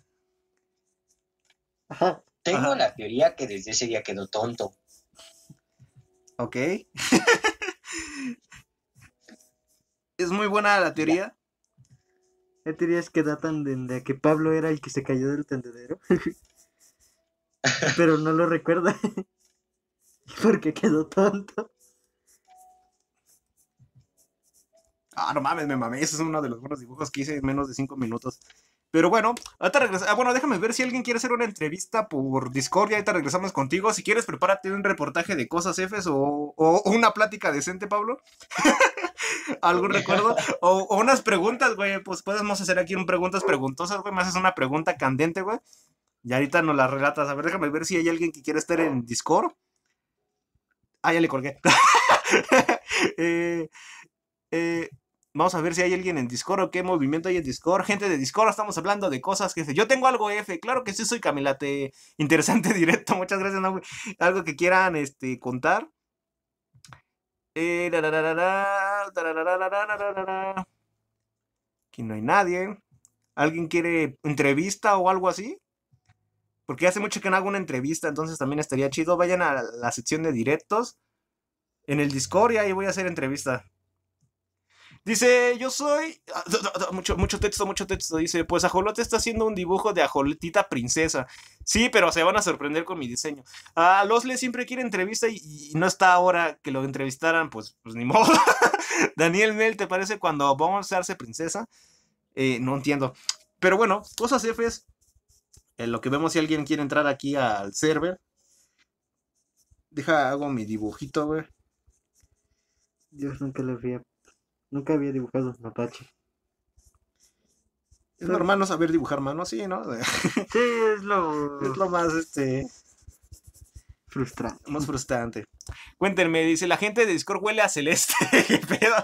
Ajá. Tengo Ajá. la teoría que desde ese día quedó tonto. Ok. Es muy buena la teoría. ¿Qué teorías que datan de que Pablo era el que se cayó del tendedero? Pero no lo recuerda. Porque quedó tonto. Ah, no mames, me mamé. Ese es uno de los buenos dibujos que hice en menos de 5 minutos. Pero bueno, ahorita regresamos. Bueno, déjame ver si alguien quiere hacer una entrevista por Discord. Y ahorita regresamos contigo. Si quieres, prepárate un reportaje de cosas Fs o una plática decente, Pablo. ¿Algún recuerdo? O unas preguntas, güey. Pues podemos hacer aquí un preguntas preguntosas, güey. Me haces una pregunta candente, güey. Y ahorita nos la relatas. A ver, déjame ver si hay alguien que quiera estar en Discord. Ah, ya le colgué. eh, eh, Vamos a ver si hay alguien en Discord o qué movimiento hay en Discord. Gente de Discord, estamos hablando de cosas que... Yo tengo algo F, claro que sí soy Camilate. Interesante directo, muchas gracias. No, algo que quieran contar. Aquí no hay nadie. ¿Alguien quiere entrevista o algo así? Porque hace mucho que no hago una entrevista, entonces también estaría chido. Vayan a la sección de directos en el Discord y ahí voy a hacer entrevista. Dice, yo soy... Mucho texto. Dice, pues Ajolote está haciendo un dibujo de Ajolotita princesa. Sí, pero se van a sorprender con mi diseño. Losle siempre quiere entrevista y no está ahora que lo entrevistaran, pues ni modo. Daniel Mel, ¿te parece cuando vamos a hacerse princesa? No entiendo. Pero bueno, cosas Fs. Lo que vemos si alguien quiere entrar aquí al server. Hago mi dibujito, güey. Dios, nunca había dibujado un mapache. Es normal no saber dibujar mano, sí, ¿no? Sí, es lo más, frustrante. más frustrante. Cuéntenme, dice, la gente de Discord huele a celeste. ¿Qué pedo?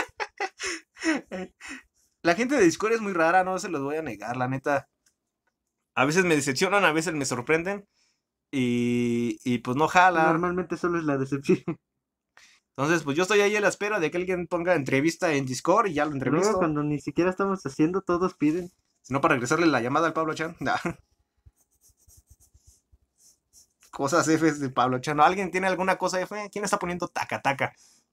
La gente de Discord es muy rara, no se los voy a negar, la neta. A veces me decepcionan, a veces me sorprenden. Y pues no jala. Normalmente solo es la decepción. Entonces, pues yo estoy ahí a la espera de que alguien ponga entrevista en Discord y ya lo entrevisto. Luego, cuando ni siquiera estamos haciendo, todos piden. Si no, para regresarle la llamada al Pablo Chan. Nah. Cosas F de Pablo Chan. ¿Alguien tiene alguna cosa F? ¿Quién está poniendo taca taca?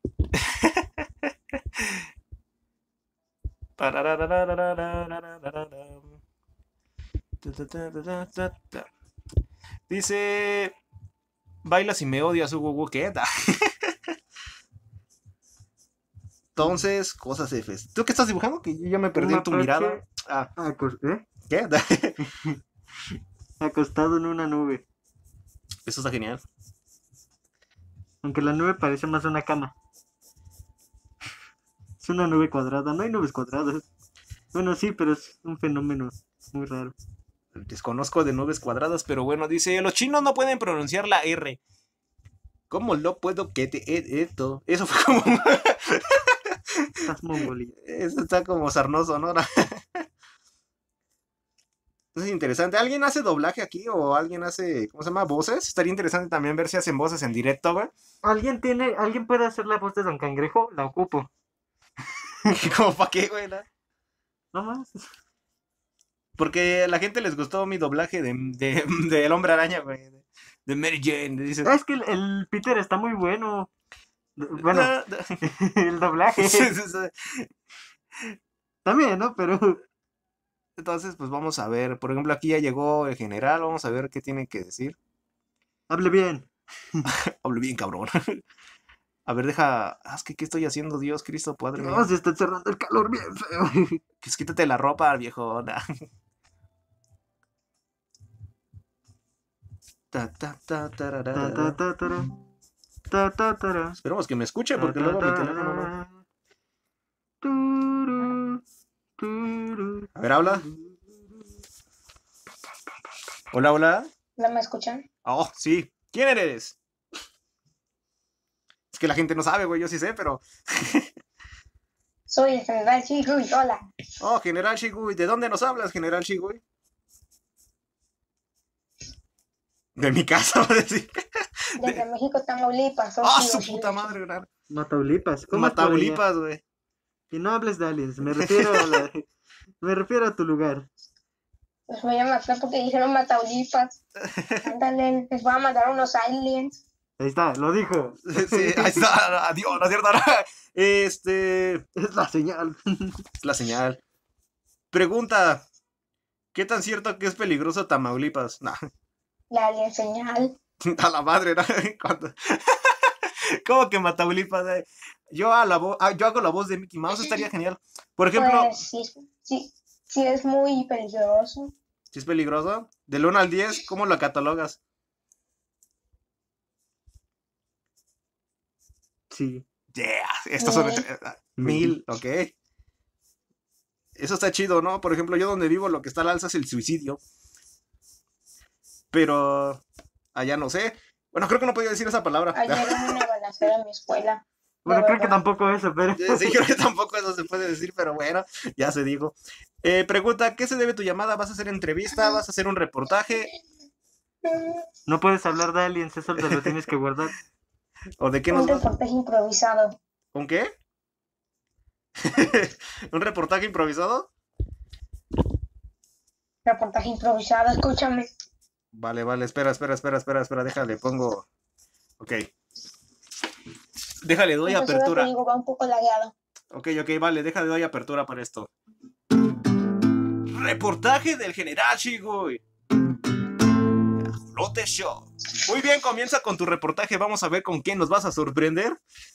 Dice... Baila si me odias, Hugo. ¿Qué? Entonces, cosas Fs. ¿Tú qué estás dibujando? Que yo ya me perdí en tu mirada. ¿Qué? Acostado en una nube. Eso está genial. Aunque la nube parece más una cama. Es una nube cuadrada. No hay nubes cuadradas. Bueno, sí, pero es un fenómeno muy raro. Desconozco de nubes cuadradas, pero bueno, dice, los chinos no pueden pronunciar la R. ¿Cómo lo puedo que te esto? Eso fue como... Estás mongolía. Eso está como sarnoso, ¿no? Eso es interesante. ¿Alguien hace doblaje aquí o alguien hace, ¿cómo se llama? ¿Voces? Estaría interesante también ver si hacen voces en directo, güey. ¿Alguien puede hacer la voz de Don Cangrejo? La ocupo. ¿Cómo para qué, güey? No más. Porque a la gente les gustó mi doblaje de El Hombre Araña, güey. De Mary Jane. Dice, Es que el Peter está muy bueno. Bueno, el doblaje. También, ¿no? Pero... Entonces, pues vamos a ver. Por ejemplo, aquí ya llegó el general. Vamos a ver qué tiene que decir. Hable bien. Hable bien, cabrón. A ver, deja... Es que, ¿qué estoy haciendo? Dios, Cristo, Padre mío. No, se está cerrando el calor bien feo. Pues quítate la ropa, viejo. Esperemos que me escuche porque luego mi teléfono no. A ver, habla. Hola, hola. ¿No me escuchan? Oh, sí. ¿Quién eres? Es que la gente no sabe, güey. Yo sí sé, pero... Soy el general Shigui, hola. Oh, General Shigui. ¿De dónde nos hablas, General Shigui? De mi casa, va a decir. Desde México, Tamaulipas. Son ¡Ah, chidos, su puta chidos. madre, gran! Mataulipas. ¿Cómo es por allá? Mataulipas, güey. Y no hables de aliens, me refiero a tu lugar. Los voy a matar porque dijeron Mataulipas. Ándale, les voy a mandar unos aliens. Ahí está, lo dijo. Sí, ahí está. Adiós, no es cierto. Es la señal. Es la señal. Pregunta. ¿Qué tan cierto que es peligroso Tamaulipas? Nah, La alien señal. a la madre, ¿no? ¿Cuándo? ¿Cómo que Mataulipas? Yo hago la voz de Mickey Mouse, estaría genial. Por ejemplo, Pues sí es muy peligroso. si es peligroso, del 1 al 10, ¿cómo lo catalogas? Sí. Yeah, estos son 1000, ok. Eso está chido, ¿no? Por ejemplo, yo donde vivo lo que está al alza es el suicidio. Pero allá no sé. Bueno, creo que no podía decir esa palabra. Ayer hubo una balacera en mi escuela. Bueno, De creo que verdad. tampoco eso, pero... Sí, creo que tampoco eso se puede decir, pero bueno, ya se dijo. Pregunta, ¿qué se debe tu llamada? ¿Vas a hacer entrevista? ¿Vas a hacer un reportaje? No puedes hablar de aliens, eso te lo tienes que guardar. ¿O de qué Un nos vas? reportaje improvisado. ¿Con qué? ¿Un reportaje improvisado? Reportaje improvisado, escúchame. Vale, espera, déjale, pongo... Ok. Déjale, doy Entonces, apertura. te digo, va un poco lagueado. Ok, vale, déjale, doy apertura para esto. Reportaje del general Shigui. Ajolote Show. Muy bien, comienza con tu reportaje. Vamos a ver con quién nos vas a sorprender.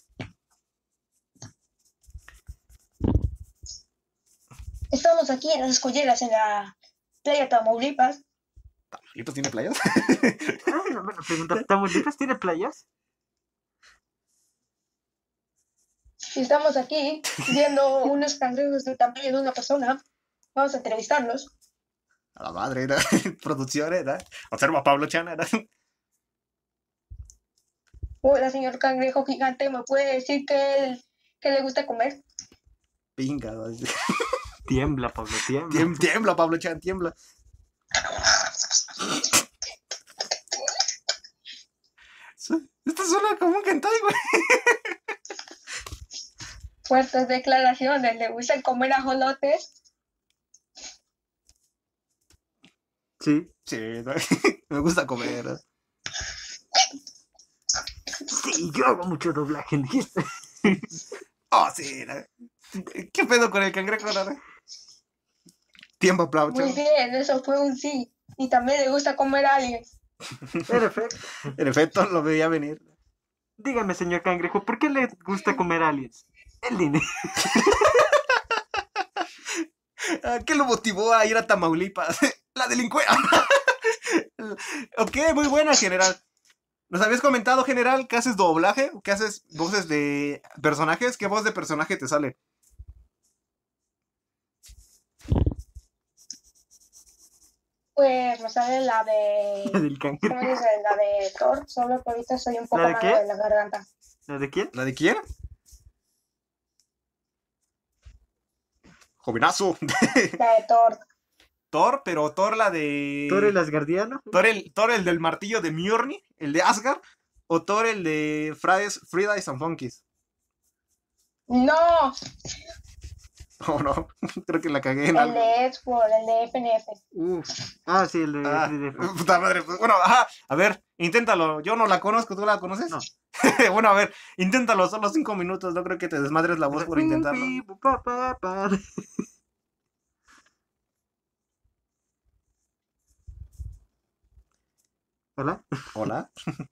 Estamos aquí en las escolleras en la playa Tamaulipas. ¿Tamaulipas tiene playas? Ah, no, bueno, pregunta, ¿Tamaulipas tiene playas? Y estamos aquí viendo unos cangrejos del tamaño de una persona. Vamos a entrevistarlos. A la madre, era producción, era. Observa a Pablo Chan, era. Hola, señor cangrejo gigante, ¿me puede decir qué le gusta comer? Pinga. ¿No? Tiembla, Pablo, tiembla. Tiembla, Pablo Chan, tiembla. Esto suena como un hentai, güey. Fuertes declaraciones, ¿le gusta comer ajolotes? Sí. Sí, ¿no? Me gusta comer. ¿No? Sí, yo hago mucho doblaje, dijiste. Oh, sí. ¿No? ¿Qué pedo con el cangrejo, no? Tiempo, Pablo Muy Chan. bien, eso fue un sí. Y también le gusta comer aliens. Perfecto. En efecto, lo veía venir. Dígame, señor cangrejo, ¿por qué le gusta comer aliens? El dinero. ¿Qué lo motivó a ir a Tamaulipas? La delincuencia. Ok, muy buena, general. ¿Nos habías comentado, general, que haces doblaje? ¿Que haces voces de personajes? ¿Qué voz de personaje te sale? Pues me sale la de... Del ¿Cómo cangrejo. dice? La de Thor, solo que ahorita soy un poco ¿La de malo qué? de la garganta. ¿La de quién? ¿La de quién? Jovenazo. La de Thor. Thor, pero Thor la de... ¿Thor el asgardiano? Thor el del martillo de Mjolnir, el de Asgard, o Thor el de Fridays and Funkies. No, Oh, no, creo que la cagué en el algo. de Xbox, el de FNF. Ah, sí, el de Ah, 3D. puta madre, pues, bueno, ajá, a ver, inténtalo. Yo no la conozco, ¿tú la conoces? No. Bueno, a ver, inténtalo, solo 5 minutos. No creo que te desmadres la voz por intentarlo. Hola. Hola.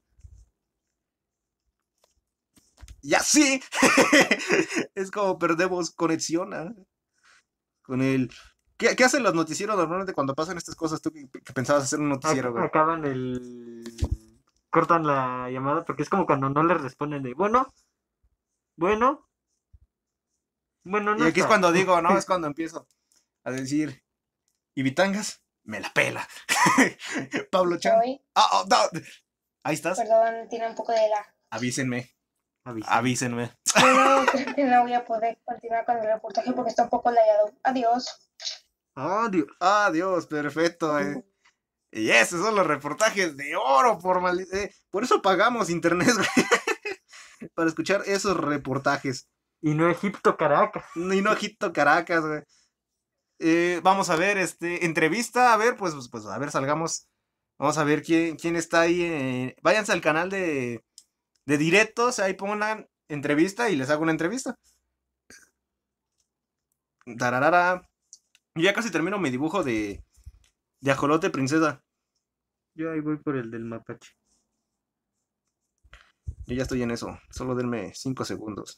Ya sí. Es como perdemos conexión con el. ¿Qué hacen los noticieros normalmente cuando pasan estas cosas? Tú que pensabas hacer un noticiero, güey. Acaban cortan la llamada porque es como cuando no les responden de bueno, no Y aquí es está. cuando digo, no, es cuando empiezo a decir, y Vitangas, me la pela. Pablo Chan. Soy, No. Ahí estás. perdón, tiene un poco de lag. Avísenme. Avisa. Avísenme. No, creo que no voy a poder continuar con el reportaje porque está un poco lagueado. Adiós. Oh, Dios. Adiós, perfecto. Y esos son los reportajes de oro, por eso pagamos internet, güey. Para escuchar esos reportajes. Y no Egipto, Caracas. Y no Egipto, Caracas, güey. Vamos a ver, entrevista, a ver, pues a ver, salgamos. Vamos a ver quién está ahí. Váyanse al canal de directos, ahí pongan entrevista y les hago una entrevista. Tararara. Yo ya casi termino mi dibujo de ajolote princesa. Yo ahí voy por el del mapache. Yo ya estoy en eso. Solo denme 5 segundos.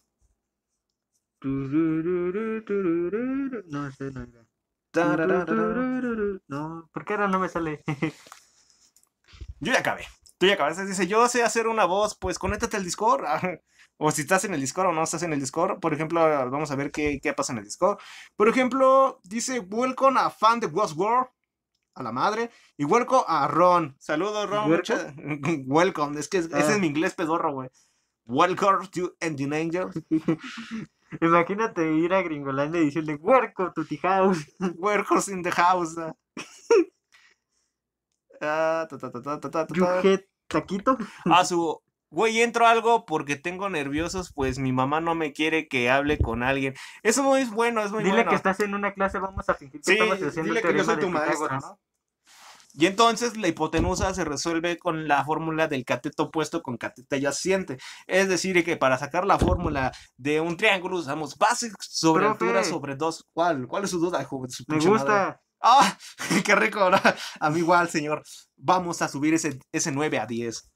No sé, no era. Tararara. No, ¿por qué ahora no me sale? Yo ya acabé. Tú ya acabaste. Dice, yo sé hacer una voz, pues conéctate al Discord. O si estás en el Discord o no estás en el Discord. Por ejemplo, vamos a ver qué pasa en el Discord. Por ejemplo, dice, welcome a fan de Westworld. A la madre. Y welcome a Ron. Saludos, Ron. Welcome. Es que ese es mi inglés pedorro, güey. Welcome to Engine Angel. Imagínate ir a Gringolandia y decirle, huerco, tutti house. Workers in the house. Yujet, taquito. Su güey, entro algo porque tengo nerviosos, pues mi mamá no me quiere que hable con alguien. Eso es bueno, es muy Dile bueno. que estás en una clase, vamos a fingir que Sí, estamos haciendo dile el que yo teorema soy tu de maestro, Pitágoras. ¿no? Y entonces la hipotenusa se resuelve con la fórmula del cateto opuesto con cateto adyacente. Es decir, que para sacar la fórmula de un triángulo usamos base sobre Profe. altura sobre 2. ¿Cuál es su duda, joven? Su Me pinche madre. gusta. ¡Ah! ¡Qué rico! ¿No? A mí igual, señor. Vamos a subir ese 9 a 10.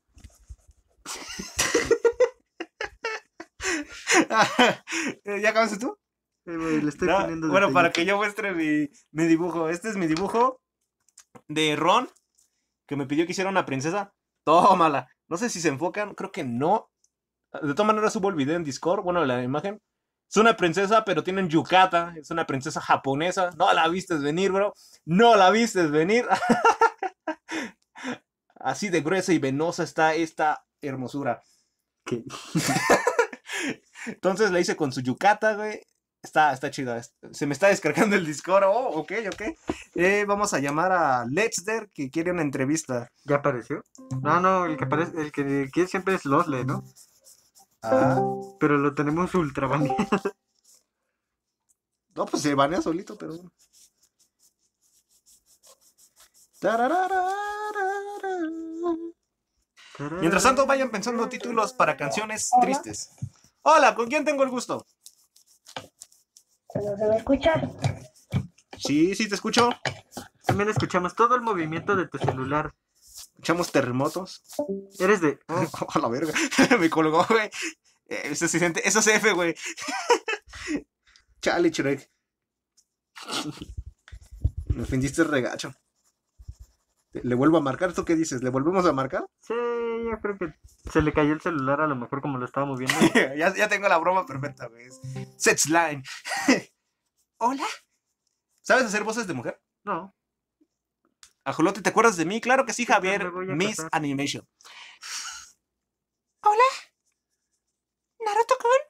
¿Ya acabaste tú? Güey, le estoy No, poniendo bueno, detallitos. para que yo muestre mi dibujo. Este es mi dibujo de Ron, que me pidió que hiciera una princesa. Tómala. No sé si se enfocan, creo que no. De todas maneras subo el video en Discord, bueno, la imagen. Es una princesa, pero tiene un yukata. Es una princesa japonesa. No la vistes venir, bro. No la vistes venir. Así de gruesa y venosa está esta hermosura. ¿Qué? Entonces la hice con su yukata, güey. Está chida. Se me está descargando el Discord. Oh, ok. Vamos a llamar a Lexter, que quiere una entrevista. ¿Ya apareció? No, el que aparece, el que quiere siempre es Losle, ¿no? Ah. Pero lo tenemos ultra baneado. No, pues se banea solito, pero... Mientras tanto, vayan pensando títulos para canciones Hola. tristes. Hola, ¿con quién tengo el gusto? ¿No se me escucha? Sí, te escucho. También escuchamos todo el movimiento de tu celular. Escuchamos terremotos. Eres de... A la verga. Me colgó, güey. Eso se siente. Eso es F, güey. Chale, Shrek. Me ofendiste regacho. ¿Le vuelvo a marcar? ¿Tú qué dices? ¿Le volvemos a marcar? Sí, yo creo que se le cayó el celular a lo mejor como lo estaba moviendo. ya tengo la broma perfecta, güey. Setsline. Hola. ¿Sabes hacer voces de mujer? No. Ajolote, ¿te acuerdas de mí? Claro que sí, Javier. Me voy a Miss casar. Animation. Hola. Naruto-kun.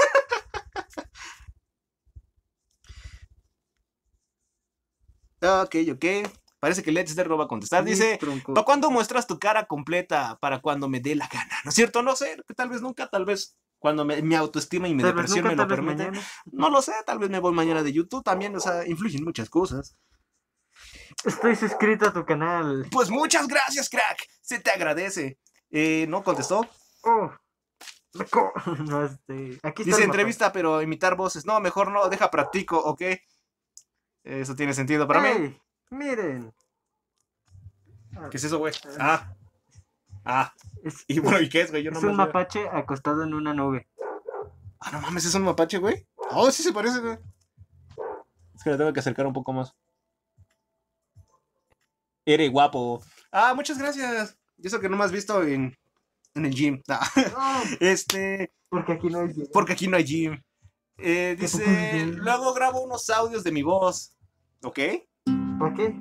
Ok. Parece que Lexter no va a contestar. Dice, Tronco. ¿para cuándo muestras tu cara completa? Para cuando me dé la gana. ¿No es cierto? No sé. Tal vez nunca, tal vez cuando mi autoestima y mi Tal vez depresión nunca, me lo tal vez permiten. mañana. No lo sé. Tal vez me voy mañana de YouTube también. O sea, influyen muchas cosas. Estoy suscrito a tu canal. Pues muchas gracias, crack. Se te agradece. ¿No contestó? Oh. No, aquí está Dice el entrevista, pero imitar voces. No, mejor no. Deja practico, ¿ok? Eso tiene sentido para mapa. mí. ¡Ey! Miren. ¿Qué es eso, güey? Ah. Es, Y bueno, ¿y qué es, güey? Yo es no un mapache acostado en una nube. Ah, no mames, ¿es un mapache, güey? Oh, sí se parece, güey. Es que le tengo que acercar un poco más. Eres guapo. Ah, muchas gracias. Y eso que no me has visto en el gym. Ah, No, porque aquí no hay... porque aquí no hay gym. Dice, luego grabo unos audios de mi voz. ¿Ok? ¿Por qué?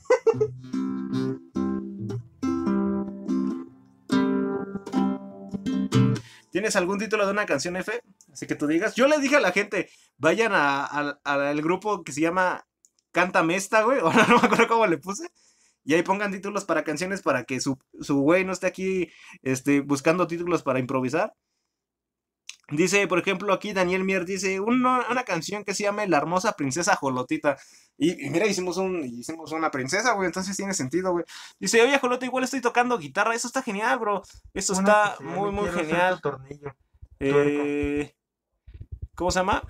¿Tienes algún título de una canción F? Así que tú digas. Yo le dije a la gente, vayan al grupo que se llama Cántame esta, güey. Ahora no me acuerdo cómo le puse. Y ahí pongan títulos para canciones para que su güey no esté aquí buscando títulos para improvisar. Dice, por ejemplo, aquí Daniel Mier dice una canción que se llama La hermosa princesa Jolotita. Y mira, hicimos una princesa, güey, entonces tiene sentido, güey. Dice, oye, Jolota, igual estoy tocando guitarra, eso está genial, bro. Eso Una está que se muy, llame muy Quiero ser genial. tu tornillo. ¿Cómo se llama?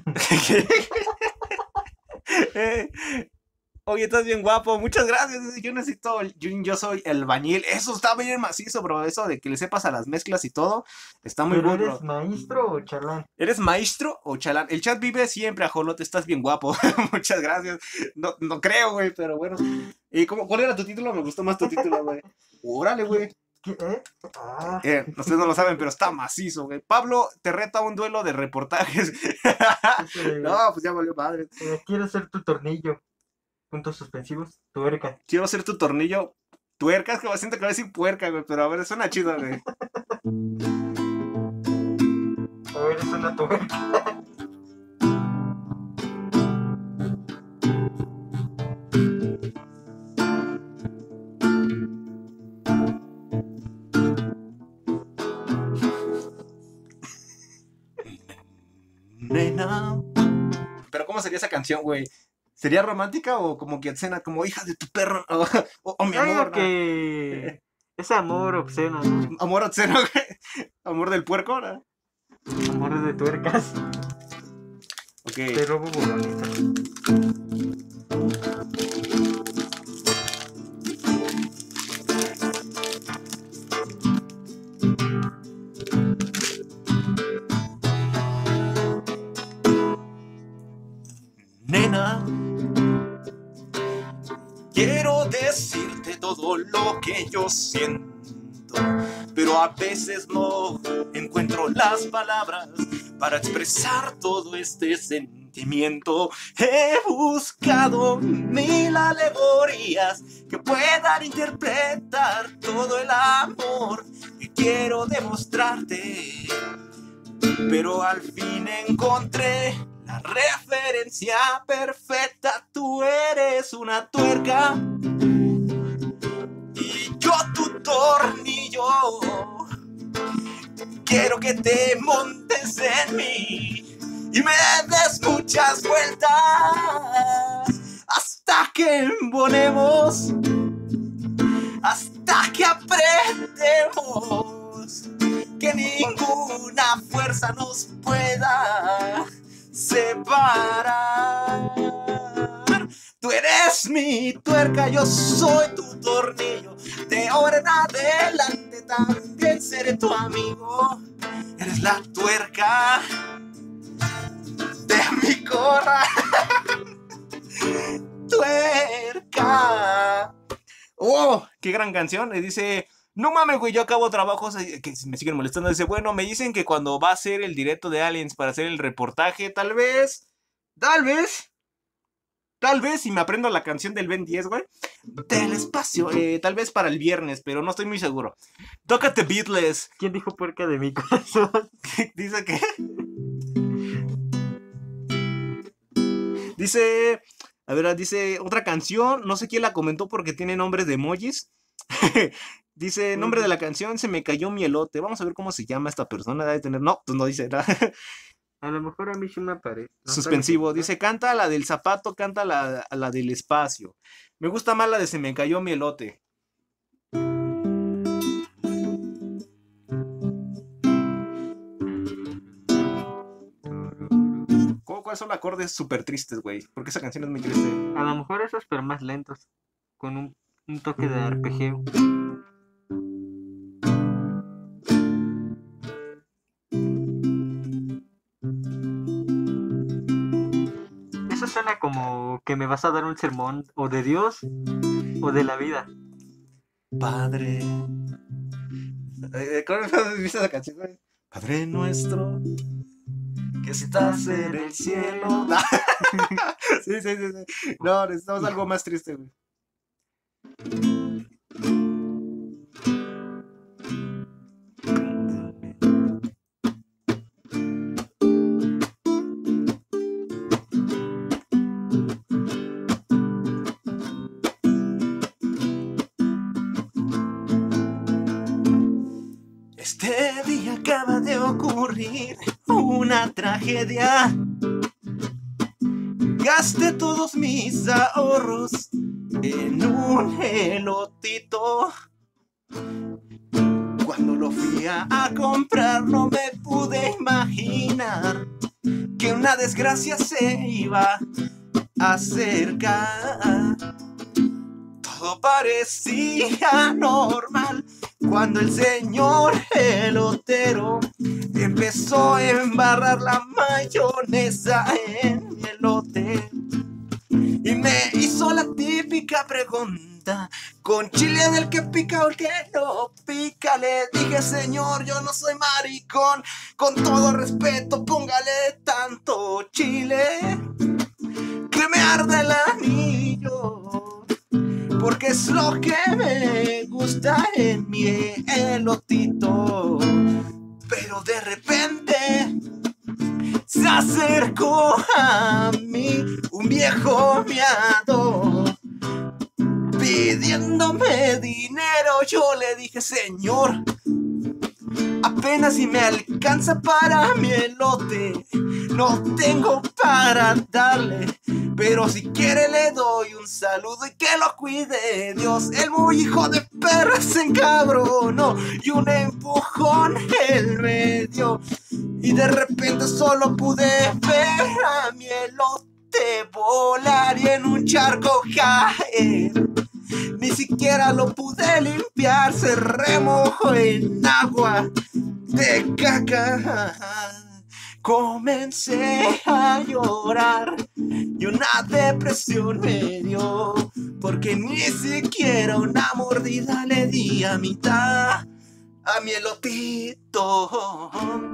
Eh, Oye, estás bien guapo, muchas gracias. Yo soy el bañil. Eso está bien macizo, bro. Eso de que le sepas a las mezclas y todo, está muy ¿Pero bueno, eres maestro o chalán? ¿Eres maestro o chalán? El chat vive siempre, ajolote, estás bien guapo. Muchas gracias. No creo, güey, pero bueno. ¿Y cuál era tu título? Me gustó más tu título, güey. Órale, güey. ¿Qué? Ah, Ustedes no lo saben, pero está macizo, güey. Pablo te reta a un duelo de reportajes. No, pues ya valió madre. Quiero ser tu tornillo. Puntos suspensivos, tuerca. Quiero ser tu tornillo. Tuerca, es que siento que va a decir puerca, güey, pero a ver, suena chido, güey. A ver, es una tuerca. Nena. Pero ¿cómo sería esa canción, güey? ¿Sería romántica o como que escena como hija de tu perro? O mi amor. Que es amor obsceno, ¿no? Amor obsceno, güey. Amor del puerco, ¿no? Amor de tuercas. Ok. Te robo bonita. Nena, quiero decirte todo lo que yo siento, pero a veces no encuentro las palabras para expresar todo este sentimiento. He buscado 1000 alegorías que puedan interpretar todo el amor que quiero demostrarte, pero al fin encontré la referencia perfecta. Tú eres una tuerca y yo tu tornillo. Quiero que te montes en mí y me des muchas vueltas hasta que embonemos, hasta que aprendemos que ninguna fuerza nos pueda separar. Tú eres mi tuerca, yo soy tu tornillo. De ahora en adelante también seré tu amigo. Eres la tuerca de mi corazón. Tuerca. ¡Oh! ¡Qué gran canción! Le dice... No mames, güey, yo acabo trabajos que me siguen molestando. Dice, bueno, me dicen que cuando va a ser el directo de Aliens para hacer el reportaje, tal vez, si me aprendo la canción del Ben 10, güey, del espacio, tal vez para el viernes, pero no estoy muy seguro. Tócate Beatles. ¿Quién dijo puerca de mi corazón? Dice que... Dice... A ver, dice otra canción, no sé quién la comentó porque tiene nombres de emojis. Dice, nombre de la canción, se me cayó mi elote. Vamos a ver cómo se llama esta persona. Debe tener... No, pues no dice nada. A lo mejor a mí sí me aparece. No, Suspensivo. Dice, canta la del zapato, canta la del espacio. Me gusta más la de se me cayó mi elote. ¿Cuáles son los acordes súper tristes, güey? Porque esa canción es muy triste. A lo mejor esos, pero más lentos. Con un toque de arpegio. Eso suena como que me vas a dar un sermón o de Dios o de la vida. Padre. ¿Cómo viste esa canción, güey? Padre nuestro, que estás en el cielo. Sí. No, necesitamos algo más triste, güey. ocurrir una tragedia. Gasté todos mis ahorros en un elotito. Cuando lo fui a comprar no me pude imaginar que una desgracia se iba a acercar. Todo parecía normal cuando el señor elotero empezó a embarrar la mayonesa en mi elote y me hizo la típica pregunta: ¿con chile del que pica o el que no pica? Le dije: señor, yo no soy maricón, con todo respeto póngale tanto chile que me arde el anillo, porque es lo que me gusta en mi elotito. Pero de repente se acercó a mí un viejo miado pidiéndome dinero. Yo le dije: señor, apenas si me alcanza para mi elote, no tengo para darle, pero si quiere le doy un saludo y que lo cuide Dios. El muy hijo de perra se encabronó y un empujón él me dio, y de repente solo pude ver a mi elote volar y en un charco caer. Ni siquiera lo pude limpiar, se remojó en agua de caca. Comencé a llorar y una depresión me dio, porque ni siquiera una mordida le di a mitad a mi elotito.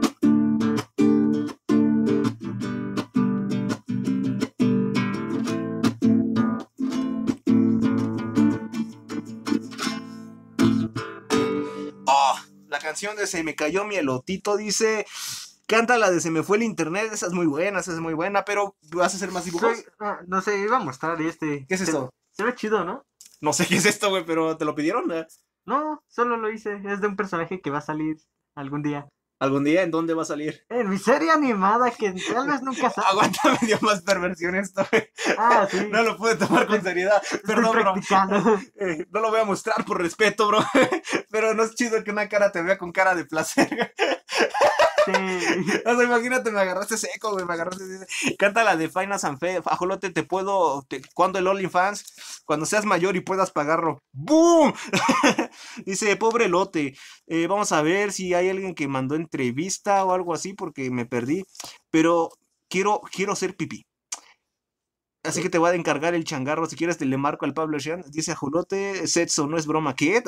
Oh, la canción de Se me cayó mi elotito dice... Canta la de Se me fue el internet, esa es muy buena, pero ¿vas a hacer más dibujos? No sé, iba a mostrar este. ¿Qué es esto? Se ve chido, ¿no? No sé qué es esto, güey, pero ¿te lo pidieron? No, solo lo hice. Es de un personaje que va a salir algún día. ¿Algún día en dónde va a salir? En mi serie animada que tal vez nunca salga. Aguántame, dio más perversión esto, güey. Ah, sí. No lo pude tomar con seriedad. Perdón, bro. Practicando. No lo voy a mostrar por respeto, bro. Pero no es chido que una cara te vea con cara de placer. Sí. O sea, imagínate, me agarraste seco, güey, me agarraste. Canta la de Finance and Fe. Ajolote, ¿cuándo el OnlyFans? Cuando seas mayor y puedas pagarlo. ¡Boom! Dice, pobre elote. Vamos a ver si hay alguien que mandó entrevista o algo así, porque me perdí. Pero quiero hacer pipí. Así que te voy a encargar el changarro. Si quieres, te le marco al Pablo Shan. Dice Ajolote, sexo, no es broma. ¿Qué?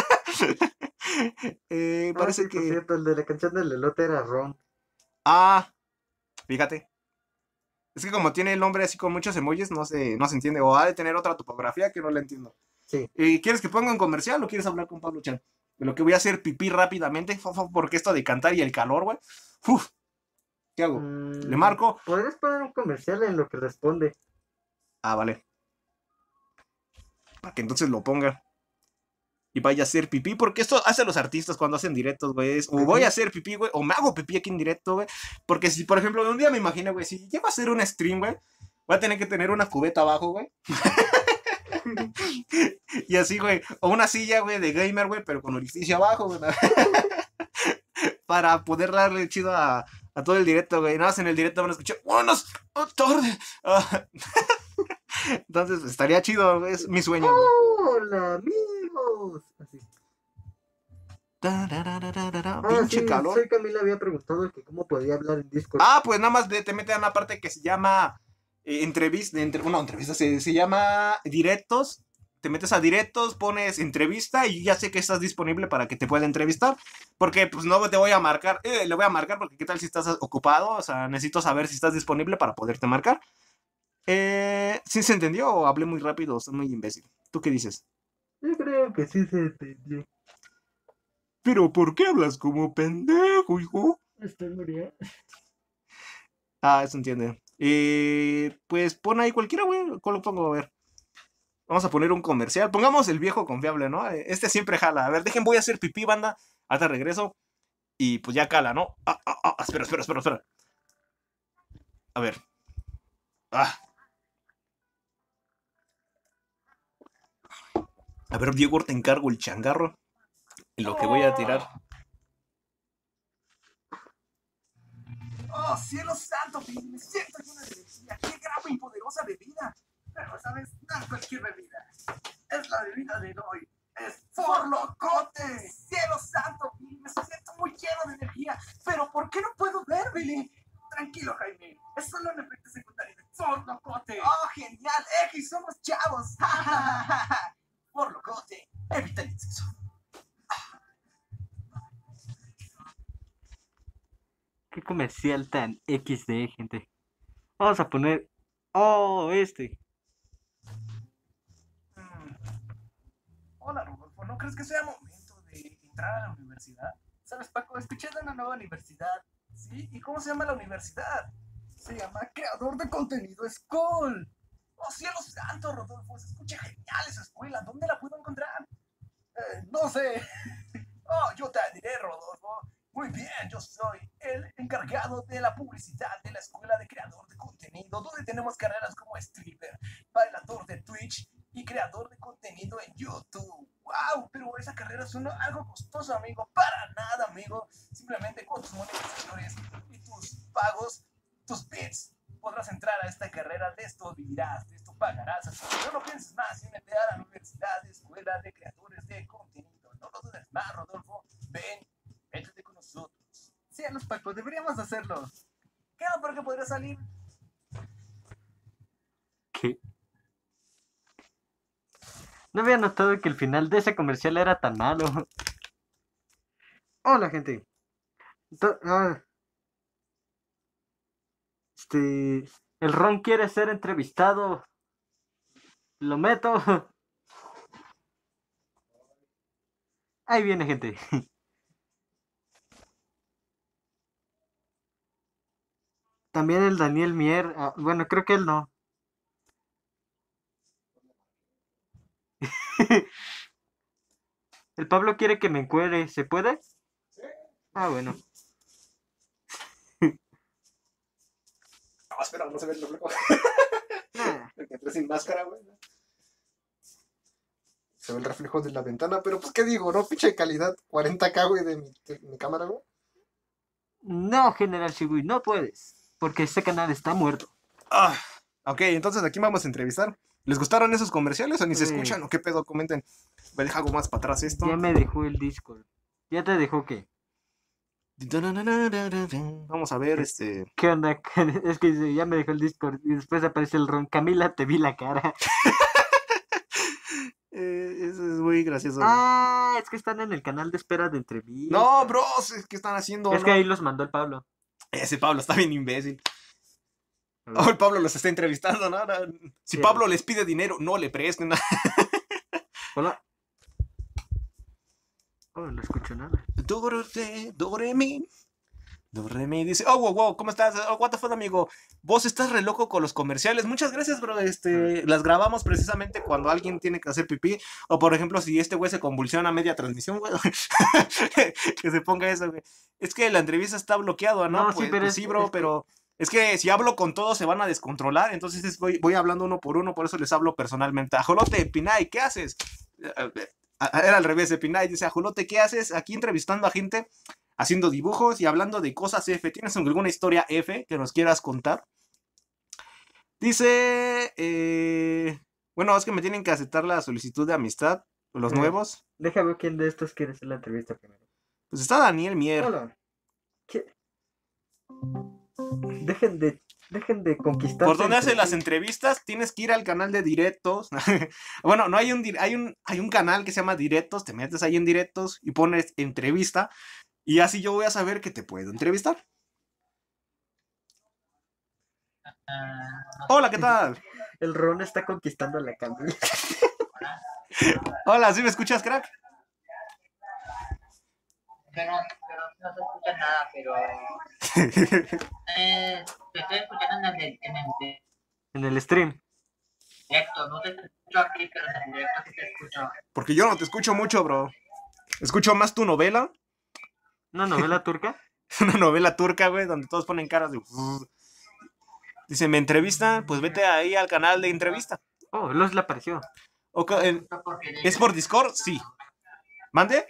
Parece sí, que... por cierto, el de la canción del elote era Ron. Ah, fíjate. Es que como tiene el nombre así con muchos emojis, no se entiende. O ha de tener otra topografía que no la entiendo. Sí. ¿Quieres que ponga un comercial o quieres hablar con Pablo Chan? De lo que voy a hacer pipí rápidamente, porque esto de cantar y el calor, güey. ¿Qué hago? ¿Le marco? ¿Podrías poner un comercial en lo que responde? Ah, vale. Para que entonces lo ponga. Y vaya a hacer pipí, porque esto hacen los artistas cuando hacen directos, güey. O voy a hacer pipí, güey, o me hago pipí aquí en directo, güey. Porque si, por ejemplo, un día me imagino, güey, si llego a hacer un stream, güey, voy a tener que tener una cubeta abajo, güey. Y así, güey. O una silla, güey, de gamer, güey, pero con orificio abajo, güey. Para poder darle chido a todo el directo, güey. Nada más en el directo van a escuchar, ¡buenas tardes! Entonces, estaría chido, es mi sueño, güey. ¡Hola, amigos! Así. Pinche sí, calor. Soy Camila, había preguntado que cómo podía hablar en Discord. Ah, pues nada más te meten a una parte que se llama entrevista, se llama directos. Te metes a directos, pones entrevista y ya sé que estás disponible para que te pueda entrevistar. Porque pues no te voy a marcar, le voy a marcar porque qué tal si estás ocupado, o sea, necesito saber si estás disponible para poderte marcar. ¿Sí se entendió o hablé muy rápido o soy muy imbécil? ¿Tú qué dices? Yo creo que sí se entendió. ¿Pero por qué hablas como pendejo, hijo? Estoy muriendo. Ah, eso entiende. Pues pon ahí cualquiera, güey. ¿Cuál lo pongo? A ver. Vamos a poner un comercial. Pongamos el viejo confiable, ¿no? Este siempre jala. A ver, voy a hacer pipí, banda. Hasta regreso. y pues ya cala, ¿no? Espera. A ver. A ver, Diego, te encargo el changarro. En lo que voy a tirar. ¡Oh, cielo santo! Me siento llena de energía. ¡Qué gran y poderosa bebida! Pero, ¿sabes? No es cualquier bebida. Es la bebida de hoy. ¡Es Forlocote! ¡Cielo santo! Me siento muy lleno de energía. ¿Pero por qué no puedo ver, Billy? Tranquilo, Jaime. Es solo un efecto secundario de Forlocote. ¡Oh, genial! ¡X, somos chavos! Forlocote. Evita el exceso. Qué comercial tan XD, gente. Vamos a poner... Oh, este. Hola, Rodolfo. ¿No crees que sea momento de entrar a la universidad? ¿Sabes, Paco? Escuché de una nueva universidad. ¿Sí? ¿Y cómo se llama la universidad? Se llama Creador de Contenido School. ¡Oh, cielo santo, Rodolfo! Se escucha genial esa escuela. ¿Dónde la puedo encontrar? No sé. Oh, yo te diré, Rodolfo. Muy bien, yo soy el encargado de la publicidad de la Escuela de Creador de Contenido, donde tenemos carreras como streamer, bailador de Twitch y creador de contenido en YouTube. ¡Wow! Pero esa carrera suena algo costosa, amigo. Para nada, amigo. Simplemente con tus monetizaciones y tus pagos, tus bits, podrás entrar a esta carrera. De esto vivirás, de esto pagarás. Así que no lo pienses más y únete a la Universidad de Escuela de Creadores de Contenido. No lo dudes más, Rodolfo. Ven, métete con nosotros. Cielos, Paco, deberíamos hacerlo. ¿Qué no por qué podría salir? ¿Qué? No había notado que el final de ese comercial era tan malo. Hola, gente. El Ron quiere ser entrevistado. Lo meto. Ahí viene, gente. También el Daniel Mier. Bueno, creo que él no. El Pablo quiere que me encuere. ¿Se puede? Sí. Bueno. No, espera, no se ve el reflejo. Porque entré sin máscara, güey. Se ve el reflejo de la ventana, pero pues, ¿qué digo? No, pinche calidad 40K, güey, de mi cámara, güey. No, General Shigui, no puedes. Porque este canal está muerto. Ok, entonces aquí vamos a entrevistar. ¿Les gustaron esos comerciales o ni se Sí. escuchan? ¿O qué pedo? Comenten. Me deja algo más para atrás esto. Ya me dejó el Discord. ¿Ya te dejó qué? Vamos a ver, ¿Qué onda? Es que dice, ya me dejó el Discord y después aparece el Ron. Camila, te vi la cara. Eso es muy gracioso. Es que están en el canal de espera de entrevistas. No, bros, ¿qué están haciendo? Es No. que ahí los mandó el Pablo. Ese Pablo está bien imbécil. A ver. Oh, el Pablo los está entrevistando, ¿no? Si Sí. Pablo les pide dinero, no le presten. Hola. No escucho nada. Doremi dice, wow, ¿cómo estás? What the fuck, amigo. Vos estás re loco con los comerciales. Muchas gracias, bro. Las grabamos precisamente cuando alguien tiene que hacer pipí. O por ejemplo, si este güey se convulsiona a media transmisión, güey. Que se ponga eso, güey. Es que la entrevista está bloqueado, ¿no? No, sí, pero sí, bro, pero es que si hablo con todos se van a descontrolar. Entonces voy hablando uno por uno, por eso les hablo personalmente. Ajolote, Pinay, ¿qué haces? Era al revés de Pinay. Dice, Ajolote, ¿qué haces? Aquí entrevistando a gente, haciendo dibujos y hablando de cosas F. ¿Tienes alguna historia F que nos quieras contar? Dice, bueno, es que me tienen que aceptar la solicitud de amistad, los nuevos. Déjame ver quién de estos quiere hacer la entrevista primero. Pues está Daniel Mier. Hola. ¿Qué? Dejen de conquistar. Por donde hacen las entrevistas, tienes que ir al canal de directos. Bueno, no hay un canal que se llama directos, te metes ahí en directos y pones entrevista. Y así yo voy a saber que te puedo entrevistar. Hola, ¿qué tal? El Ron está conquistando a la Camila. Hola, ¿sí me escuchas, crack? Pero no se escucha nada, pero te estoy escuchando En el stream. directo, no te escucho aquí, pero en el directo sí te escucho. Porque yo no te escucho mucho, bro. Escucho más tu novela ¿Una novela turca? Una novela turca, güey, donde todos ponen caras de... Dice, ¿me entrevistan? Pues vete ahí al canal de entrevista. Oh, Los le apareció. ¿Es por Discord? Sí. ¿Mande?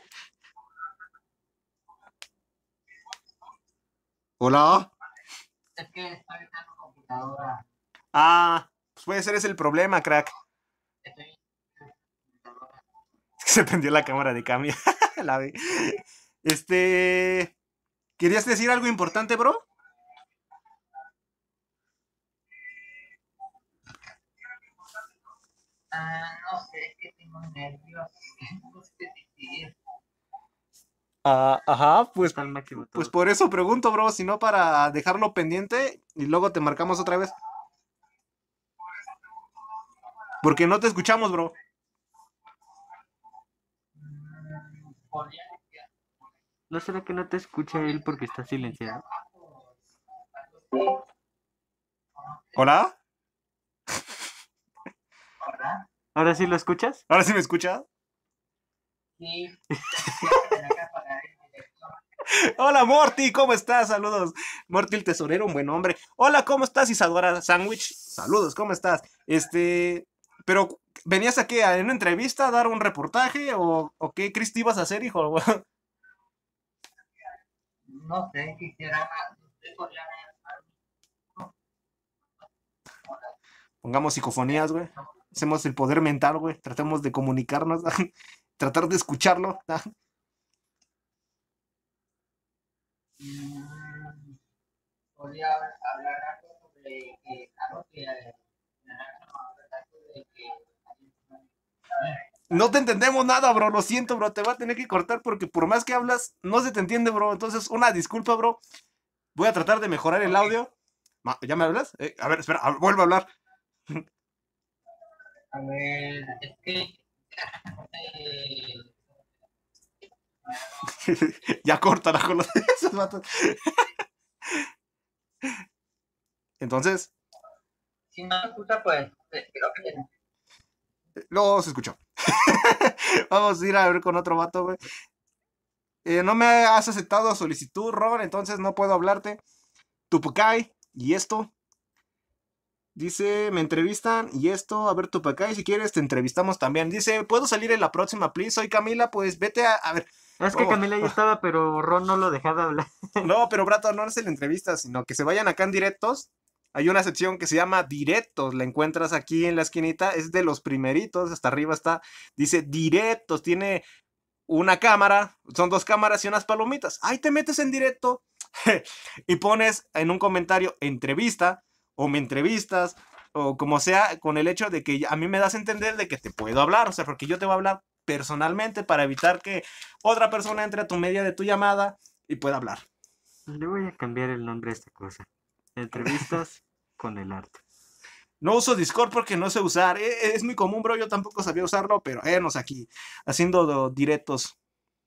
Hola. Es que estoy usando computadora. Ah, pues puede ser ese el problema, crack. Estoy Es que se prendió la cámara de cambio. La vi. ¿Querías decir algo importante, bro? no sé, es que tengo nervios. No sé qué decir. Ah, ajá, pues Está el máximo Pues todo. por eso pregunto, bro, si no para dejarlo pendiente y luego te marcamos otra vez. Porque no te escuchamos, bro. Podría ¿No será que no te escucha él porque está silenciado? ¿Hola? ¿verdad? ¿Ahora sí lo escuchas? ¿Ahora sí me escuchas? Sí, tenía que apagar el directo. Hola, Morty, ¿cómo estás? Saludos. Morty el tesorero, un buen hombre. Hola, ¿cómo estás, Isadora Sandwich? Saludos, ¿cómo estás? Pero, ¿venías aquí a una entrevista a dar un reportaje o qué, Chris, te ibas a hacer, hijo? No sé, quisiera. Usted podría. Pongamos psicofonías, güey. Hacemos el poder mental, güey. Tratemos de comunicarnos, tratar de escucharlo. Podría hablar algo sobre algo que. No te entendemos nada, bro. Lo siento, bro. Te voy a tener que cortar porque por más que hablas, no se te entiende, bro. Entonces, una disculpa, bro. Voy a tratar de mejorar el audio. ¿Ya me hablas? A ver, espera, vuelvo a hablar. A ver, es que. eh, Ya córtala con los esos vatos. Entonces, si no me escucha, pues creo que. luego se escuchó. Vamos a ir a ver con otro vato, güey. No me has aceptado solicitud, Ron, entonces no puedo hablarte. Tupucay, y esto. Dice, me entrevistan y esto, a ver Tupucay, si quieres te entrevistamos también. Dice, ¿puedo salir en la próxima, please? Soy Camila, pues vete a ver. Es que Oh. Camila ya estaba, pero Ron no lo dejaba hablar. No, pero Brato, no es la entrevista, sino que se vayan acá en directos. Hay una sección que se llama directos, la encuentras aquí en la esquinita, es de los primeritos, hasta arriba está, dice directos, tiene una cámara, son 2 cámaras y unas palomitas. Ahí te metes en directo y pones en un comentario entrevista o me entrevistas o como sea, con el hecho de que a mí me das a entender de que te puedo hablar, o sea, porque yo te voy a hablar personalmente para evitar que otra persona entre a tu media de tu llamada y pueda hablar. Le voy a cambiar el nombre a esta cosa. Entrevistas con el arte. No uso Discord porque no sé usar. Es muy común, bro. Yo tampoco sabía usarlo, pero nos aquí haciendo directos.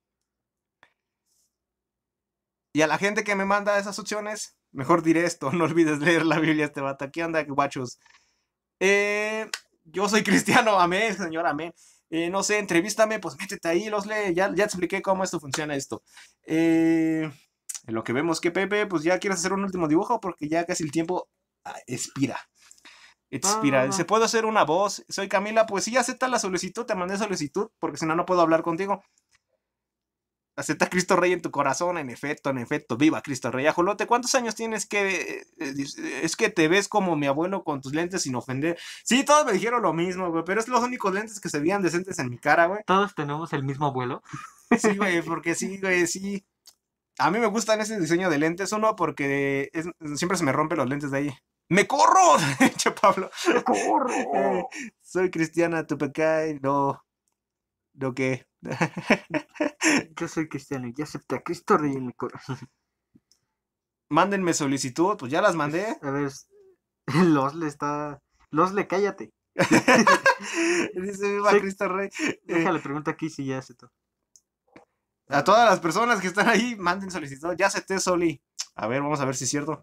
Y a la gente que me manda esas opciones, mejor diré esto. No olvides leer la Biblia, este vato. Aquí anda, guachos. Yo soy cristiano, amén, señor, amén. No sé, entrevístame, pues métete ahí, los lee. Ya te expliqué cómo esto funciona esto. En lo que vemos que Pepe, pues ya quieres hacer un último dibujo porque ya casi el tiempo expira. Expira. ¿Se puede hacer una voz? Soy Camila, pues sí, acepta la solicitud, te mandé solicitud, porque si no, no puedo hablar contigo. Acepta a Cristo Rey en tu corazón, en efecto, viva Cristo Rey. Ajolote, ¿cuántos años tienes que...? Es que te ves como mi abuelo con tus lentes sin ofender. Sí, todos me dijeron lo mismo, güey, pero es los únicos lentes que se veían decentes en mi cara, güey. Todos tenemos el mismo abuelo. Sí, güey, porque sí, güey, sí. A mí me gustan ese diseño de lentes, uno porque siempre se me rompen los lentes de ahí. ¡Me corro! Che, Pablo. ¡Me corro! Soy cristiana, tu pecado, no. ¿No qué? Yo soy cristiano y ya acepté a Cristo Rey en mi corazón. Mándenme solicitud, pues ya las mandé. A ver, Losle está... Losle, cállate. Dice, viva Sí. Cristo Rey. Déjale pregunta aquí si ya aceptó. A todas las personas que están ahí, manden solicitud. Ya acepté, Soli. A ver, vamos a ver si es cierto.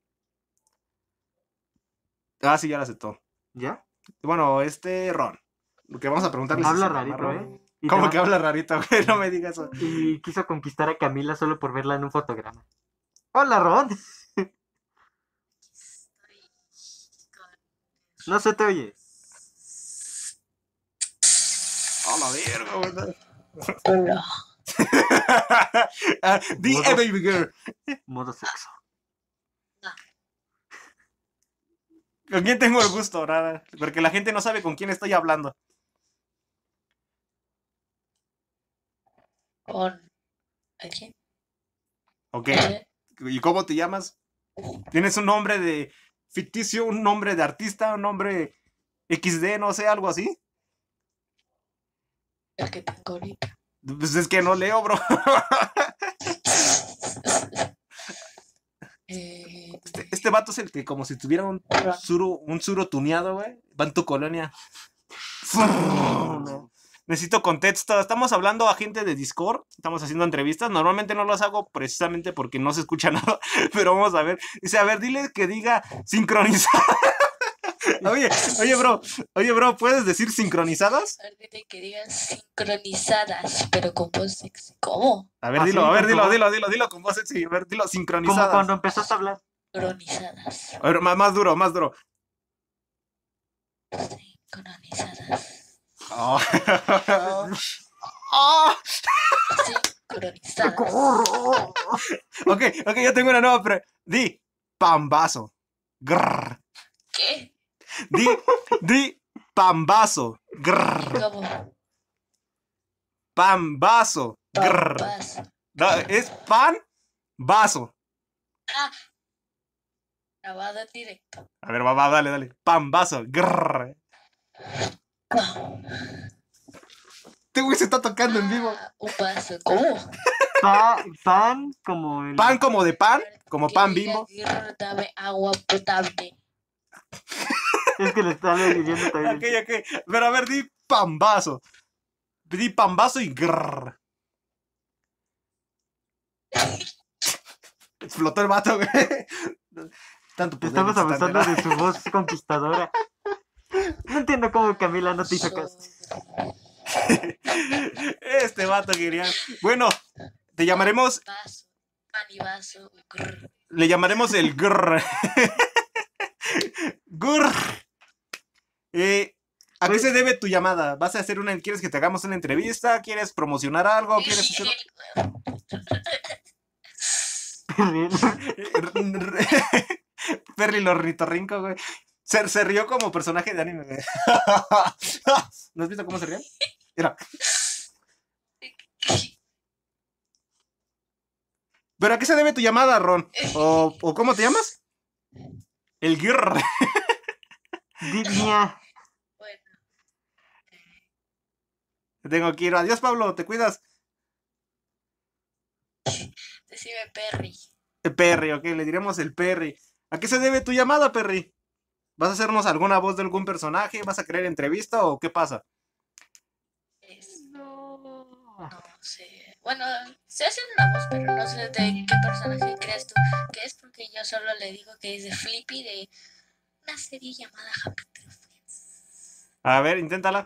Ah, sí, ya la aceptó. ¿Ya? Bueno, Ron. Lo que vamos a preguntarle Habla si se llama rarito, Ron. ¿eh? Y ¿Cómo nada que habla rarito, güey? No me digas eso. y quiso conquistar a Camila solo por verla en un fotograma. Hola, Ron. No se te oye. A la verga, güey. Hola. Di, baby girl. Modo sexo. ¿Con quién tengo el gusto? Nada. Porque la gente no sabe con quién estoy hablando. Con. ¿A quién? Ok. ¿Y cómo te llamas? ¿Tienes un nombre de ficticio, un nombre de artista, un nombre XD, no sé, algo así? El que tengo ahorita. Pues es que no leo, bro. Este vato es el que como si tuviera un suro tuneado, güey. Va en tu colonia. Necesito contexto. Estamos hablando a gente de Discord. Estamos haciendo entrevistas. Normalmente no las hago precisamente porque no se escucha nada. Pero vamos a ver. Dice, a ver, dile que diga sincronizada. Oye, bro, ¿puedes decir sincronizadas? A ver, dile que digan sincronizadas, pero con voz sexy. ¿Cómo? A ver, ¿Ah, dilo, sí? a ver, ¿Con dilo, tu dilo, dilo con voz sexy. A ver, dilo, Como sincronizadas. cuando empezaste a hablar. Sincronizadas. A ver, más duro, más duro. Sincronizadas. Oh. Oh. Sincronizadas. Ok, ya tengo una nueva. Di, pambazo. Grrr. ¿Qué? Di, pambazo. Grrr. ¿Cómo? Pambazo. Grrr. Papas. No, es pan, vaso. Ah. Grabado en directo. A ver, va, dale. Pambazo. Grrr. No. Este güey se está tocando en vivo. Un vaso. ¿Cómo? Pan como el... Pan como de pan, como pan Que diga, Bimbo. "Grr, dame agua potable". Es que le está leyendo también. Ok. Pero a ver, di pambazo. Di pambazo y grrr. Explotó el vato, güey. Tanto poder, Estamos abusando tanta- de su voz conquistadora. No entiendo cómo Camila no te hizo caso. Este vato quería. Bueno, te llamaremos. Vaso. Pan y vaso. Grr. Le llamaremos el grrr. Grrr. ¿A qué se debe tu llamada? ¿Vas a hacer una? ¿Quieres que te hagamos una entrevista? ¿Quieres promocionar algo? ¿Quieres hacer... Perry el ornitorrinco, güey. Se rió como personaje de anime, güey. ¿No has visto cómo se ríe? Mira. ¿Pero a qué se debe tu llamada, Ron? ¿O cómo te llamas? El Girr. Dignia. Bueno. Tengo que ir. Adiós, Pablo, te cuidas. Decime Perry. Perry, ok, le diremos el Perry. ¿A qué se debe tu llamada, Perry? ¿Vas a hacernos alguna voz de algún personaje? ¿Vas a querer entrevista o qué pasa? No sé. Bueno, se hace una voz, pero no sé de qué personaje crees tú que es, porque yo solo le digo que es de Flippy de una serie llamada Happy Tree Friends. A ver, inténtala.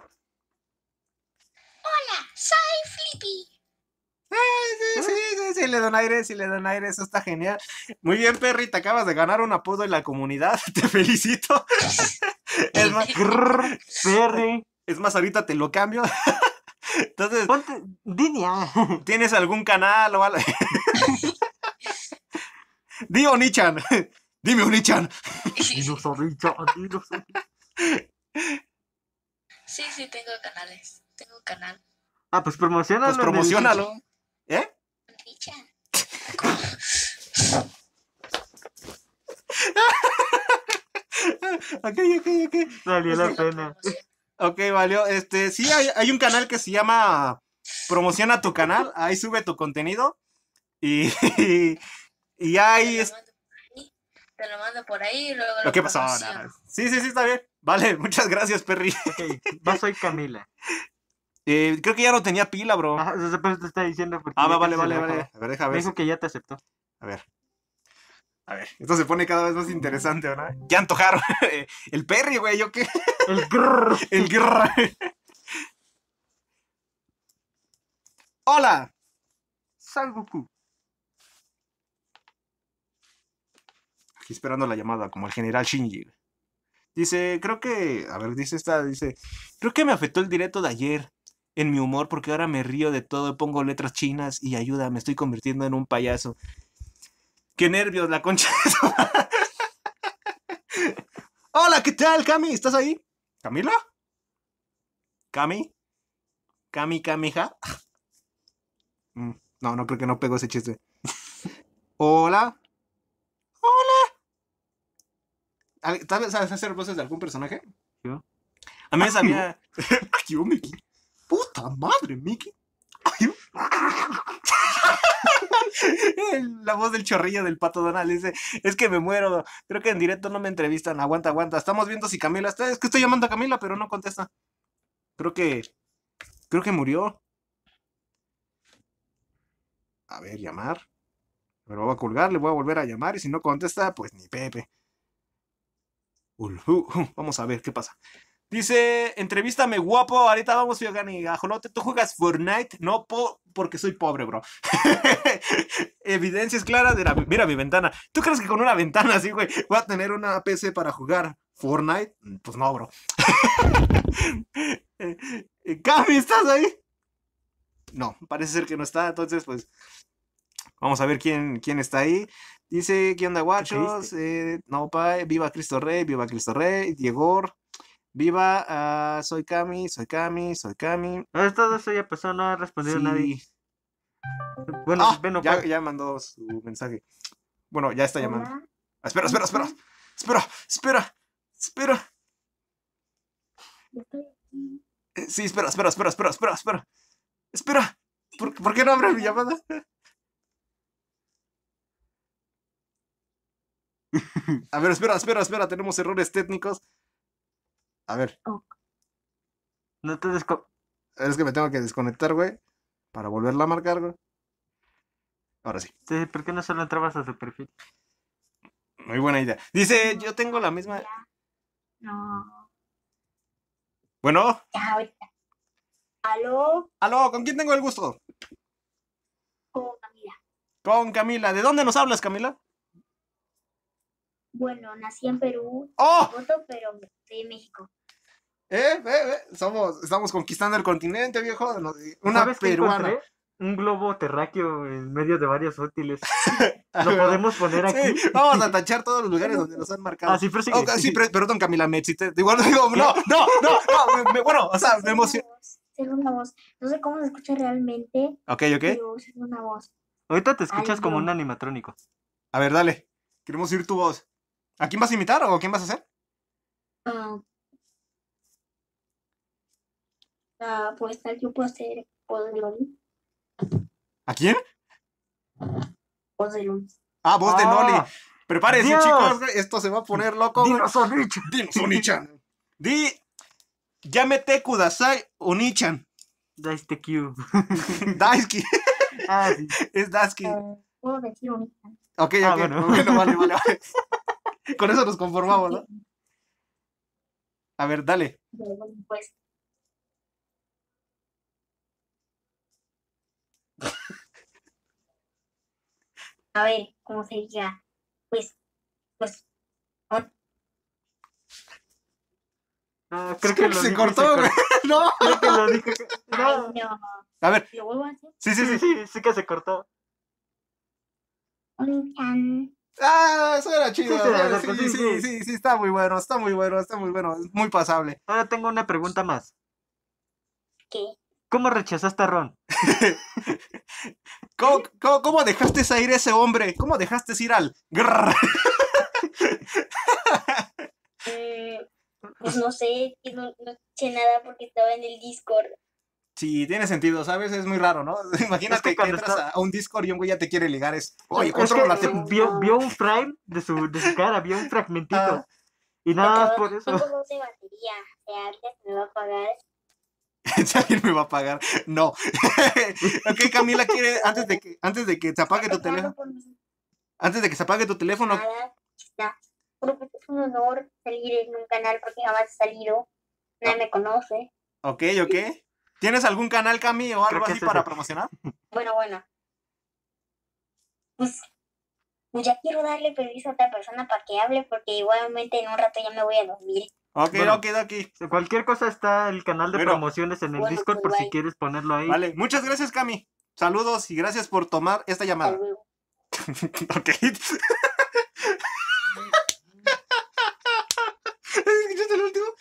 Hola, soy Flippy. Sí, le dan aire, eso está genial. Muy bien, Perry, te acabas de ganar un apodo en la comunidad, te felicito. Es más, Grrr, Perry. es más, ahorita te lo cambio. Entonces, Ponte. Dignia. ¿tienes algún canal o algo? Di Onichan. Dime Onichan. Dinosaurio, dinosaurio. Sí, tengo canales. Tengo un canal. Ah, pues promocionalo. Pues promocionalo. ¿Eh? Richard. Ok. Valió la pena. Ok, valió. Sí, hay un canal que se llama Promociona tu canal. Ahí sube tu contenido. Y ahí es. Te lo mando por ahí y luego ¿Lo que pasó? promociono. Sí, está bien. Vale, muchas gracias, Perry. Ok, vas soy Camila. Creo que ya no tenía pila, bro. Ajá, después te está diciendo. porque Ah, ya vale. casi se A la ver, acaba. deja Me ver. dijo que ya te aceptó. A ver. Esto se pone cada vez más interesante, ¿verdad? Ya antojaron. El Perry, güey, ¿yo qué? El grrr. El grrr. Hola. Sal Goku. Aquí esperando la llamada, como el general Shinji. Dice, creo que, a ver, dice, creo que me afectó el directo de ayer en mi humor porque ahora me río de todo, pongo letras chinas y ayuda, me estoy convirtiendo en un payaso. Qué nervios, la concha de su madre. Hola, ¿qué tal, Cami? ¿Estás ahí? ¿Camila? ¿Cami? ¿Camija? No, no creo que no pegó ese chiste. Hola. ¿Sabes hacer voces de algún personaje? Yo. A mí me sabía. Ay, yo, Mickey. Puta madre, Mickey. Ay, la voz del chorrillo del Pato Donald dice: es que me muero. Creo que en directo no me entrevistan. Aguanta, aguanta. Estamos viendo si Camila está. Es que estoy llamando a Camila, pero no contesta. Creo que murió. A ver, llamar. Pero voy a colgar, le voy a volver a llamar. Y si no contesta, pues ni Pepe. Vamos a ver qué pasa. Dice, entrevístame guapo, ahorita vamos, Fiogani. Ajolote, ¿tú juegas Fortnite? No, porque soy pobre, bro. Evidencias claras. Mira mi ventana. ¿Tú crees que con una ventana así, güey, voy a tener una PC para jugar Fortnite? Pues no, bro. Cami, ¿estás ahí? No, parece ser que no está. Entonces, pues, vamos a ver quién está ahí. Dice, ¿qué onda, guachos? No, viva Cristo Rey, Diego. Viva, soy Cami. Todo eso ya pasó, no ha respondido Sí. nadie. Bueno, bueno, ya mandó su mensaje. Bueno, ya está llamando. Hola. Espera. Estoy aquí. Sí, espera. Espera. ¿Por qué no abre mi llamada? A ver, espera. Tenemos errores técnicos. A ver. no te Es que me tengo que desconectar, güey. Para volverla a marcar, güey. Ahora sí. Sí, ¿por qué no solo entrabas a su perfil? Muy buena idea. Dice, yo tengo la misma. No. Bueno. Ya, ahorita. ¿Aló? Aló, ¿con quién tengo el gusto? Con Camila. Con Camila. ¿De dónde nos hablas, Camila? Bueno, nací en Perú, ¡Oh! pero soy de México. Estamos conquistando el continente, viejo. Una ¿Sabes qué peruana. encontré? Un globo terráqueo en medio de varios útiles. A Lo ver, podemos poner aquí. Sí, vamos a tachar todos los lugares donde nos han marcado. Ah, sí, prosigue. Oh, sí, perdón, Camila, me excité. Igual digo, no. Bueno, o sea, me emocioné. Ser una voz. No sé cómo se escucha realmente, Ok. pero ser una voz. Ahorita te escuchas Ay, como no. un animatrónico. A ver, dale. Queremos oír tu voz. ¿A quién vas a imitar o quién vas a hacer? Pues tal, yo puedo ser voz de Loli. ¿A quién? Voz de Loli. Ah, voz de Noli. ¡Ah! Prepárense, ¡Dios! chicos. Esto se va a poner loco. güey. ¡Dinos, Onich! Dinos, Onichan. Yamete Kudasai Onichan. Daiste Q. Daisuke. Ah, sí. Es Daisuke. Puedo decir un. Ok. bueno. Bueno, vale. Con eso nos conformamos, ¿no? A ver, dale. Pues. A ver, ¿cómo se diga? Pues. Ah, creo que lo se dije, cortó, güey. No. Creo que lo dije. Ay, No. no. A ver, ¿Lo vuelvo a hacer? Sí que se cortó. Onichan. Ah, eso era chido. Sí, Sí, está muy bueno. Es muy pasable. Ahora tengo una pregunta más. ¿Qué? ¿Cómo rechazaste a Ron? ¿Cómo dejaste ir a ese hombre? ¿Cómo dejaste ir al grrr? Pues no sé, no escuché nada porque estaba en el Discord. Sí, tiene sentido, ¿sabes? Es muy raro, ¿no? Imagínate Es que que cuando entras a un Discord y un güey ya te quiere ligar. Oye, Es que contrólate. vio un frame de su cara, vio un fragmentito. Ah. Y nada más por eso. Tengo 12 de batería. O sea, ahorita se me va a apagar. Si alguien me va a pagar. No. Ok, Camila quiere, antes de que se apague tu teléfono. Antes de que se apague tu teléfono. Nada, está. Creo que es un honor salir en un canal porque jamás he salido. Nadie me conoce. Ok. ¿Tienes algún canal, Cami, o Creo algo que así es para ese. promocionar? Bueno, pues ya quiero darle permiso a otra persona para que hable porque igualmente en un rato ya me voy a dormir. Ok, Bueno. ok. Cualquier cosa está el canal de Bueno. promociones en el Bueno, Discord pues, por si bye. quieres ponerlo ahí. Vale, muchas gracias, Cami. Saludos y gracias por tomar esta Hasta llamada. luego. Ok. ¿Escuchaste el último?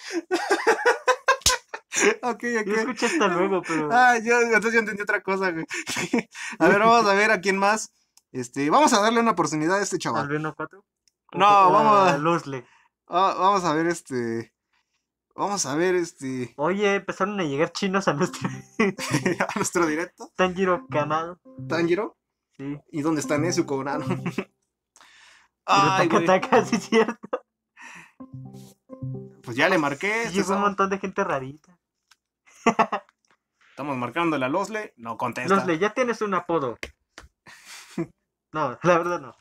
Ok. Yo escuché hasta luego, pero... Entonces yo entendí otra cosa, güey. A ver, vamos a ver a quién más. Vamos a darle una oportunidad a este ¿Al chaval. Veno 4? No, vamos a... Luzle. Vamos a ver Vamos a ver Oye, empezaron a llegar chinos a nuestro... a nuestro directo. Tanjiro Kanal. Tanjiro. Sí. ¿Y dónde está Nezuko, Nano? Pero Ay, güey. Takataka, sí es cierto. Pues ya le marqué. Sí, llegó un montón de gente rarita. Estamos marcándole a Losle. No contesta. Luzle, ya tienes un apodo. No, la verdad no.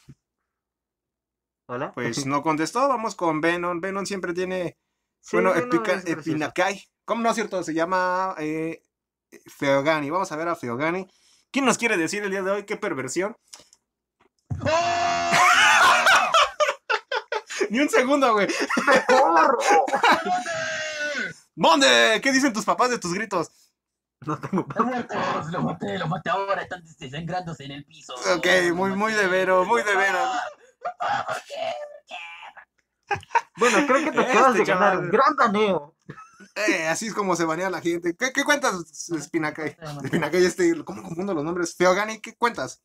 ¿Hola? Pues no contestó. Vamos con Venom. Venom siempre tiene... Sí, bueno, Venom es gracioso. Epinakai. ¿Cómo no es cierto? Se llama Feogani. Vamos a ver a Feogani. ¿Quién nos quiere decir el día de hoy qué perversión? Ni un segundo, güey. ¿Dónde? ¿Qué dicen tus papás de tus gritos? No tengo... Lo maté ahora, están desangrándose en el piso. Ok, muy de Vero, muy de Vero. Bueno, creo que te acabas de ganar chaval. un gran daneo. Así es como se banea la gente. ¿Qué cuentas, Espinakai? Espinakai, ¿cómo confundo los nombres? Feogani, ¿qué cuentas?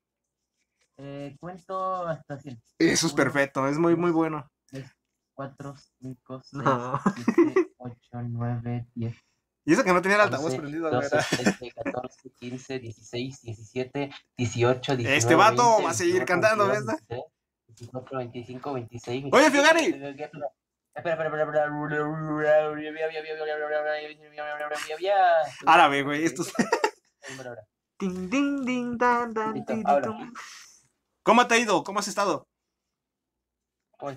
Cuento hasta 100. Eso es perfecto, es muy bueno. 4, 5, 6, No. 7, 8, 9, 10. Y eso que no tenía el altavoz 11, prendido, 12, ¿verdad? 13, 14, 15, 16, 17, 18, 19, Este vato 20, va a seguir 21, cantando, 22, ¿ves? 23, 24, 25, 26. Oye, Fiogani. Espera. Árabe, güey, esto es... Ding, ding, ding, dan, dan, Listo, tiri, habla. tum. ¿Cómo te ha ido? ¿Cómo has estado? Pues,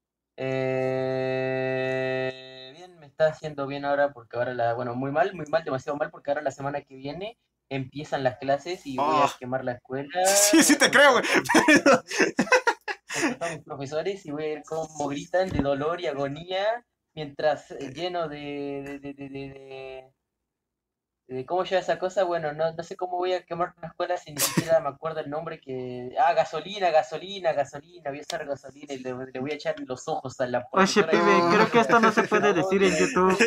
bien, me está haciendo bien ahora porque ahora bueno, muy mal, demasiado mal porque ahora la semana que viene empiezan las clases y voy a quemar la escuela. Sí te creo, güey. Con todos mis profesores y voy a ir como gritan de dolor y agonía mientras lleno de ¿cómo lleva esa cosa? Bueno, no sé cómo voy a quemar una escuela si ni siquiera me acuerdo el nombre que... gasolina, voy a usar gasolina y le voy a echar los ojos a la Oye, profesora. pibe, No. creo que esto no se puede decir en YouTube.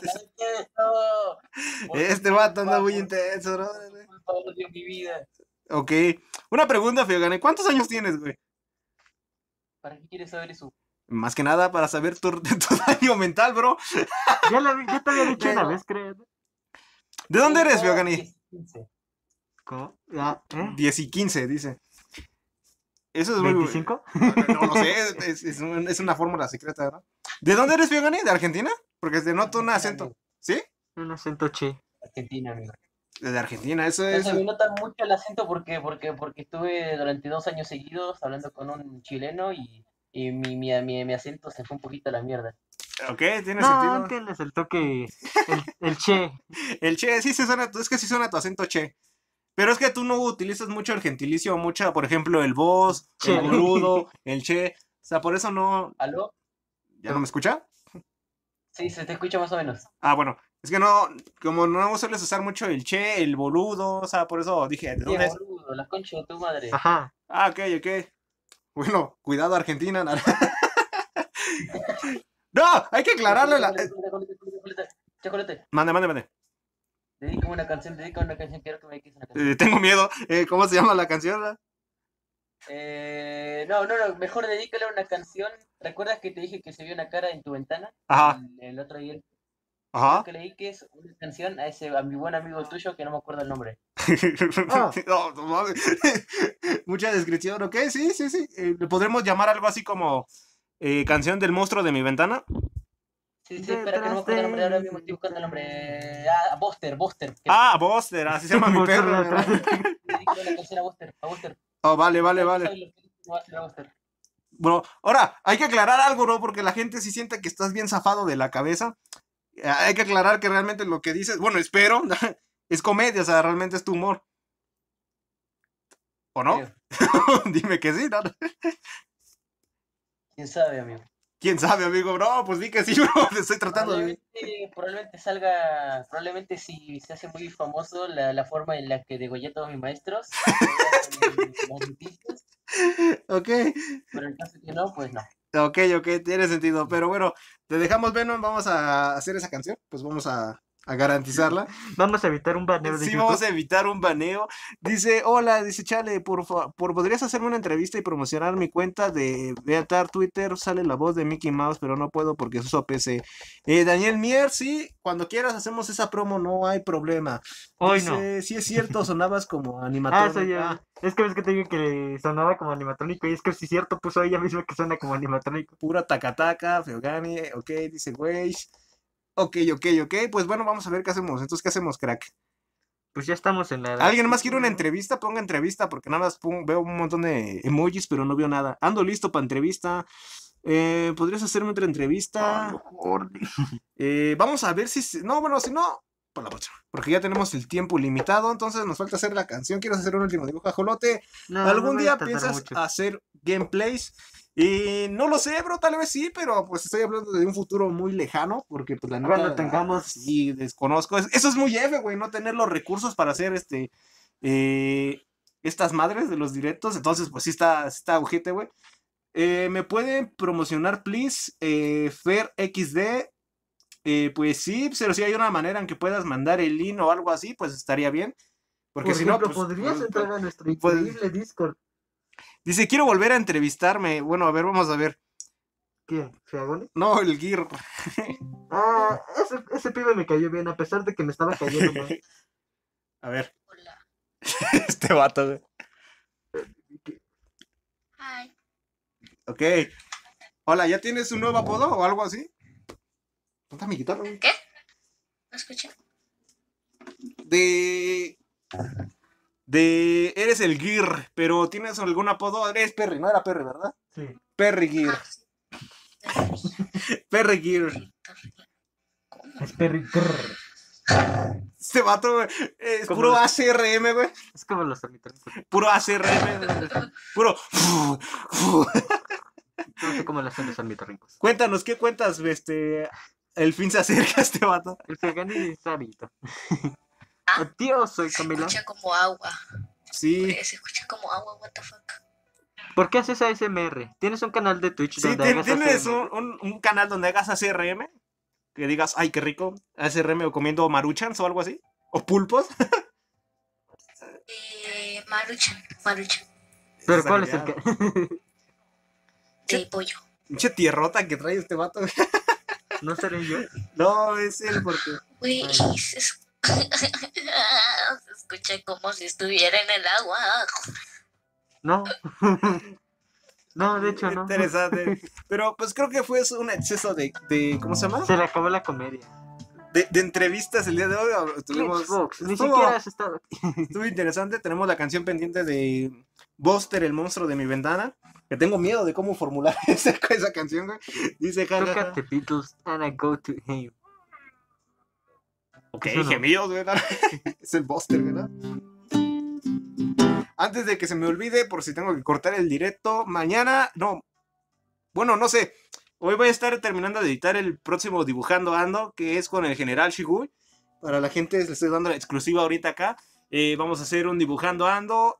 Este vato anda muy intenso, ¿no? De mi vida. Ok. Una pregunta, Fiogane. ¿Cuántos años tienes, güey? ¿Para qué quieres saber eso? Más que nada para saber tu daño mental, bro. Ya te había dicho una vez, creo. ¿De dónde eres, Tengo Fiogane? 10, 15. ¿Cómo? ¿Ya? 10 y 15, dice. Eso es muy... ¿25? No lo sé, es una fórmula secreta, ¿verdad? ¿De dónde eres, Fiogane? ¿De Argentina? Porque te noto un acento. ¿Sí? Un acento chi. Argentina, amigo. De Argentina, eso No es... se me nota mucho el acento porque estuve durante 2 años seguidos hablando con un chileno y mi acento se fue un poquito a la mierda. Ok, tiene No, sentido. entiendes el toque, el che. El che, sí se suena, es que sí suena tu acento che. Pero es que tú no utilizas mucho el gentilicio, por ejemplo, el vos, Che. el boludo, el che. O sea, por eso no... ¿Aló? ¿Ya no me escucha? Sí, se te escucha más o menos. Ah, bueno, es que no, como no sueles usar mucho el che, el boludo, o sea, por eso dije, ¿de Sí, dónde es? boludo, la concha de tu madre. Ajá. Ah, ok. Bueno, cuidado Argentina. No, hay que aclararle la... Chocolate. Mande. Dedícame una canción, quiero que me dediques una canción. Tengo miedo. ¿Cómo se llama la canción? No, mejor dedícale una canción. ¿Recuerdas que te dije que se vio una cara en tu ventana? Ajá. El otro día. Ajá. Que le dediques una canción a mi buen amigo tuyo que no me acuerdo el nombre. No mames. Mucha descripción, ¿ok? Sí. ¿Le podremos llamar algo así como canción del monstruo de mi ventana? Sí, espera que no me acuerdo el nombre, ahora mismo estoy buscando el nombre. Buster. Ah, Buster, así se llama mi perro. Dedícale una canción a Buster. Oh, vale. No, a Buster. Bueno, ahora, hay que aclarar algo, ¿no? Porque la gente sí siente que estás bien zafado de la cabeza. Hay que aclarar que realmente lo que dices, bueno, espero, es comedia, o sea, realmente es tu humor. ¿O no? Creo. Dime que sí, ¿no? ¿Quién sabe, amigo? ¿Quién sabe, amigo? Bro, pues di que sí, bro, te estoy tratando de... Probablemente si se hace muy famoso la forma en la que degollé a todos mis maestros, las noticias, Ok, pero en caso que no, pues no. ok, tiene sentido. Pero bueno, te dejamos, Venom, vamos a hacer esa canción, pues vamos a garantizarla. Vamos a evitar un baneo de Sí, YouTube. vamos a evitar un baneo. Dice, hola, dice Chale, ¿podrías hacerme una entrevista y promocionar mi cuenta de Beatar Twitter? Sale la voz de Mickey Mouse, pero no puedo porque uso PC. Daniel Mier, sí, cuando quieras hacemos esa promo, no hay problema. Hoy Dice, sí es cierto, sonabas como Ah, animatronic. soy yo. Es que ves que te digo que sonaba como animatrónico. Y es que sí es cierto, puso ella misma que suena como animatrónico. Pura tacataca, Feogani, ok, dice güey. Ok, pues bueno, vamos a ver qué hacemos. Entonces, ¿qué hacemos, crack? Pues ya estamos en la... ¿Alguien más quiere una entrevista? Ponga entrevista, porque nada más veo un montón de emojis, pero no veo nada. Ando listo para entrevista. ¿Podrías hacerme otra entrevista? Vamos a ver si... No, bueno, si no, por la próxima. Porque ya tenemos el tiempo limitado, entonces nos falta hacer la canción. ¿Quieres hacer un último dibujo, ajolote? No, ¿Algún no me día va a tardar piensas mucho. hacer gameplays? Y no lo sé, bro, tal vez sí, pero pues estoy hablando de un futuro muy lejano, porque pues la neta... Cuando tengamos... Sí, desconozco. Eso es muy F, güey, no tener los recursos para hacer estas madres de los directos. Entonces, pues sí está ojete, güey. ¿Me pueden promocionar, please? Fer XD. Pues sí, pero si hay una manera en que puedas mandar el link o algo así, pues estaría bien. Porque Por si no, ejemplo, pues, podrías pues, entrar a nuestro pues- increíble Discord. dice, quiero volver a entrevistarme. Bueno, a ver, vamos a ver. ¿Quién? ¿Feagone? No, el Gear. Ah, ese pibe me cayó bien, a pesar de que me estaba cayendo mal. A ver, Hola. este vato, güey. Hi. Ok. Hola, ¿ya tienes un nuevo apodo o algo así? ¿Dónde está mi guitarra, güey? ¿Qué? ¿No escuché? Eres el Gear, pero ¿tienes algún apodo? Eres Perry, no era Perry, ¿verdad? Sí. Perry Gear. Ah, Perry Gear. ¿Cómo? Es Perry. Este vato, güey, es ¿Cómo puro lo- ACRM, güey. Es como los ornitorrincos. Puro ACRM. Puro. No sé cómo lo hacen los ornitorrincos. Cuéntanos, ¿qué cuentas? El fin se acerca este vato. El Feagone está visto. Ah. Tío, soy Se Camila. escucha como agua. Sí. Se escucha como agua, what the fuck. ¿Por qué haces ASMR? ¿Tienes un canal de Twitch Sí, donde hagas tienes ASMR? un canal donde hagas ACRM. Que digas, ay, qué rico. ACRM o comiendo maruchans o algo así. O pulpos. Maruchan. ¿Pero Esa cuál es el habilidad. que...? De pollo. Pinche tierrota que trae este vato. ¿No seré yo? No, es él porque. Güey, Ay. se escucha como si estuviera en el agua. No. No, de hecho no. Interesante. Pero pues creo que fue un exceso de ¿cómo se llama? Se le acabó la comedia. De entrevistas el día de hoy. Tuvimos, Xbox, ni estuvo- siquiera has estado aquí. estuvo interesante. Tenemos la canción pendiente de Buster, el monstruo de mi ventana. Que tengo miedo de cómo formular esa canción, güey. Dice, Look jajaja. at the Beatles and I go to him. Ok, Eso no. gemidos, güey. ¿no? Es el Buster, ¿verdad? Antes de que se me olvide, por si tengo que cortar el directo, mañana, no. Bueno, no sé. Hoy voy a estar terminando de editar el próximo Dibujando Ando, que es con el General Shigui. Para la gente les estoy dando la exclusiva ahorita acá. Vamos a hacer un Dibujando Ando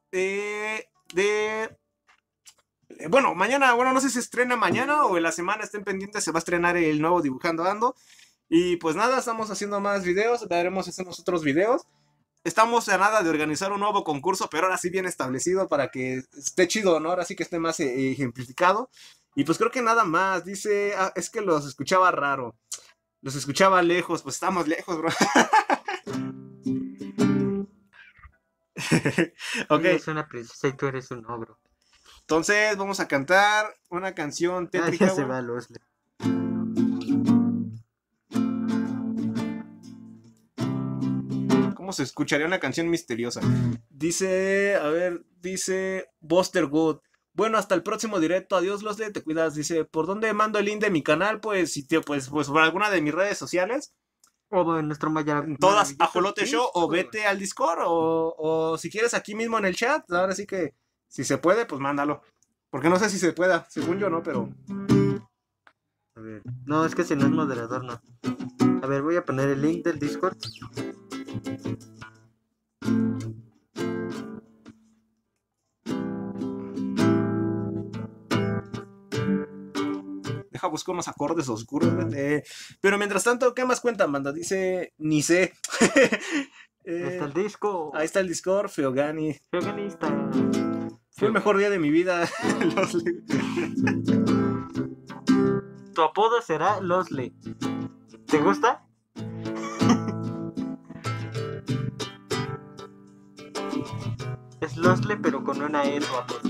bueno, mañana, bueno, no sé si se estrena mañana o en la semana, estén pendientes, se va a estrenar el nuevo Dibujando Ando. Y pues nada, estamos haciendo más videos, veremos si hacemos otros videos. Estamos a nada de organizar un nuevo concurso, pero ahora sí bien establecido para que esté chido, ¿no? Ahora sí que esté más ejemplificado. Y pues creo que nada más, dice, es que los escuchaba raro. Los escuchaba lejos, pues estamos lejos, bro. Ok, Ella es una princesa y tú eres un ogro. entonces vamos a cantar una canción Ah, tétrica, ya se güey. va los... ¿Cómo se escucharía una canción misteriosa? Dice, a ver, dice Buster Good. Bueno, hasta el próximo directo. Adiós, te cuidas. Dice, ¿por dónde mando el link de mi canal? Pues, si pues por alguna de mis redes sociales. O en nuestro todas maravilloso Ajolote Show, o Discord. vete al Discord, o si quieres aquí mismo en el chat. Ahora sí que, si se puede, pues mándalo. Porque no sé si se pueda, según yo no, pero... A ver. No, es que si no es moderador, no. A ver, voy a poner el link del Discord. Deja buscar unos acordes oscuros, güey. Pero mientras tanto, ¿qué más cuentan, banda? Dice, ni sé. Está el disco. Ahí está el Discord, Feogani. Organista. Fue el mejor día de mi vida. Tu apodo será Losle. ¿Te gusta? Es Losle, pero con una E tu apodo.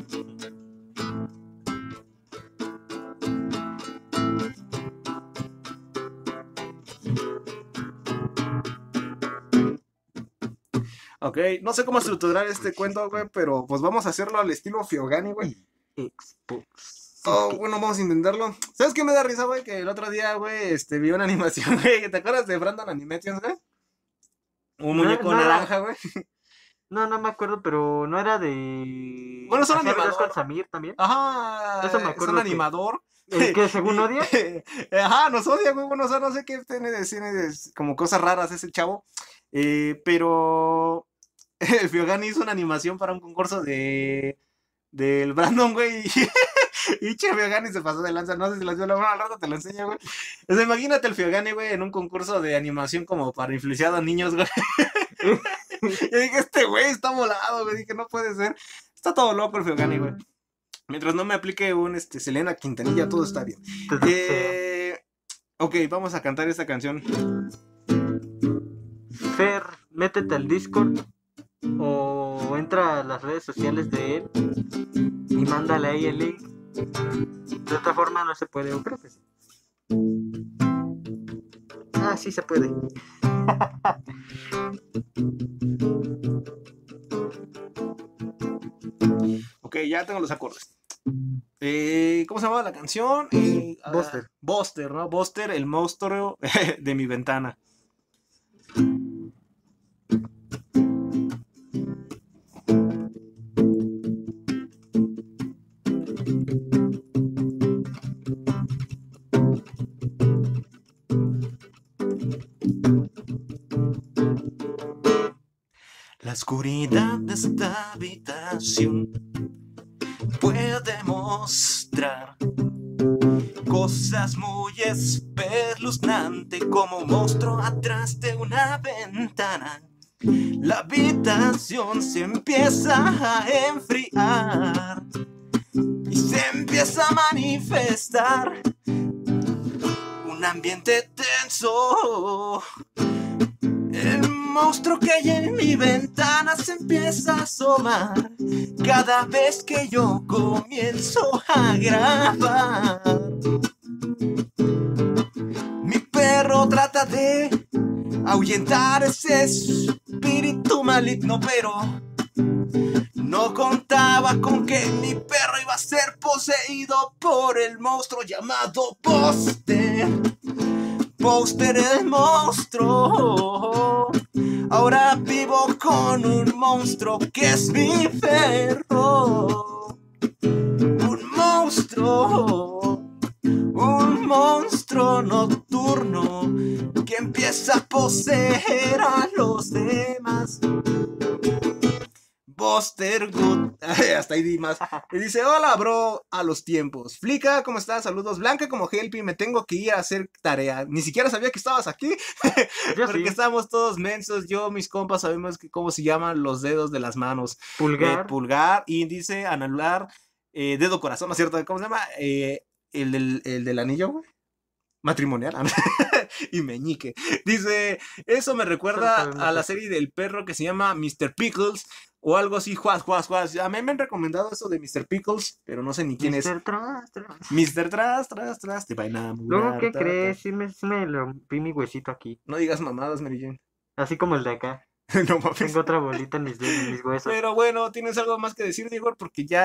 Ok, no sé cómo estructurar este cuento, güey, pero pues vamos a hacerlo al estilo Feogani, güey. Oh, bueno, vamos a intentarlo. ¿Sabes qué me da risa, güey? Que el otro día, güey, vi una animación, güey. ¿Te acuerdas de Brandon Animations, güey? Un No, muñeco no era- naranja, güey. No, no me acuerdo, pero no era de. Bueno, son ¿Hacía videos animador. con Samir también? Ajá, Eso me es acuerdo un que- animador. ¿El que según odia? Ajá, nos odia, güey. Bueno, o sea, no sé qué tiene como cosas raras ese chavo. Pero el Fiogani hizo una animación para un concurso del Brandon, güey. Y che, Fiogani se pasó de lanza. No sé si lo vio, al rato te lo enseño, güey. O sea, imagínate el Fiogani, güey, en un concurso de animación como para influenciar a niños, güey. Yo dije, este güey está volado, güey. Dije, no puede ser. Está todo loco el Fiogani, güey. Mientras no me aplique un Selena Quintanilla, todo está bien. Ok, vamos a cantar esta canción. Fer, métete al Discord o entra a las redes sociales de él y mándale ahí el link. De otra forma no se puede, yo creo que sí. Ah, sí se puede. Ok, ya tengo los acordes. ¿Cómo se llama la canción? Buster. Buster, ¿no? Buster, el monstruo de mi ventana. La oscuridad de esta habitación puede mostrar cosas muy espeluznantes, como un monstruo atrás de una ventana. La habitación se empieza a enfriar y se empieza a manifestar un ambiente tenso. El monstruo que hay en mi ventana se empieza a asomar cada vez que yo comienzo a grabar. Mi perro trata de ahuyentar ese espíritu maligno, pero no contaba con que mi perro iba a ser poseído por el monstruo llamado Buster. Buster el monstruo. Ahora vivo con un monstruo que es mi perro. Un monstruo nocturno que empieza a poseer a los demás. Buster Good. Hasta ahí di más. Y dice, hola bro, a los tiempos. Flica, ¿cómo estás? Saludos. Blanca como Helpy, me tengo que ir a hacer tarea. Ni siquiera sabía que estabas aquí. Yo Porque sí. estamos todos mensos. Yo, mis compas, sabemos cómo se llaman los dedos de las manos. Pulgar. Pulgar, índice, anular, dedo corazón, ¿no es cierto? ¿Cómo se llama? El del anillo, güey. Matrimonial. Y meñique. Dice, eso me recuerda a la serie del perro que se llama Mr. Pickles. O algo así, juas. A mí me han recomendado eso de Mr. Pickles, pero no sé ni quién es. Mr. Tras, tras. Mr. Tras, te va a enamorar. Luego, ¿qué ta, crees? ta. Sí me rompí mi huesito aquí. No digas mamadas, Mary Jane. Así como el de acá. No mames. Tengo otra bolita en mis huesos. Pero bueno, ¿tienes algo más que decir, Diego? Porque ya es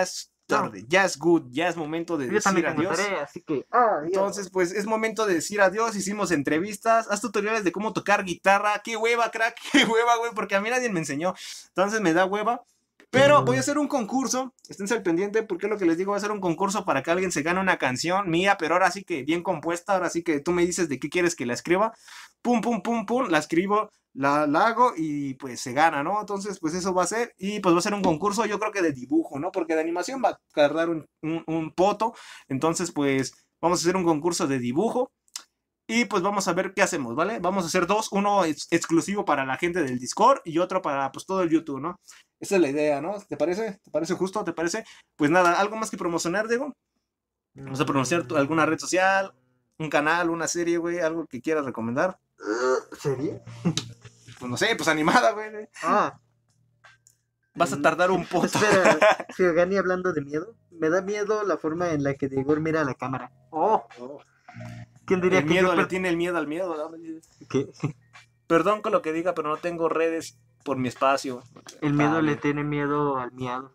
tarde, ya es good, ya es momento de Yo también decir tengo adiós. tarea, así que. Adiós. Entonces, pues es momento de decir adiós. Hicimos entrevistas, haz tutoriales de cómo tocar guitarra. Qué hueva, crack, qué hueva, güey, porque a mí nadie me enseñó. Entonces me da hueva. Pero voy a hacer un concurso. Esténse al pendiente, porque es lo que les digo. Voy a hacer un concurso para que alguien se gane una canción mía, pero ahora sí que bien compuesta. Ahora sí que tú me dices de qué quieres que la escriba. Pum, pum, pum, pum. La escribo, la hago y pues se gana, ¿no? Entonces, pues eso va a ser. Y pues va a ser un concurso, yo creo que de dibujo, ¿no? Porque de animación va a tardar un poto. Entonces, pues vamos a hacer un concurso de dibujo. Y pues vamos a ver qué hacemos, ¿vale? Vamos a hacer dos, uno exclusivo para la gente del Discord y otro para pues todo el YouTube, ¿no? Esa es la idea, ¿no? ¿Te parece? ¿Te parece justo? ¿Te parece? Pues nada, ¿algo más que promocionar, Diego? Vamos a promocionar alguna red social, un canal, una serie, güey, algo que quieras recomendar. ¿Sería? Pues no sé, pues animada, güey. Ah. Vas a tardar un poco. Espera, Fiogani hablando de miedo. Me da miedo la forma en la que Diego mira a la cámara. Oh. ¿Quién diría El que miedo yo le tiene el miedo al miedo, ¿no? ¿Qué? Perdón con lo que diga, pero no tengo redes por mi espacio. El miedo Vale. le tiene miedo al miado.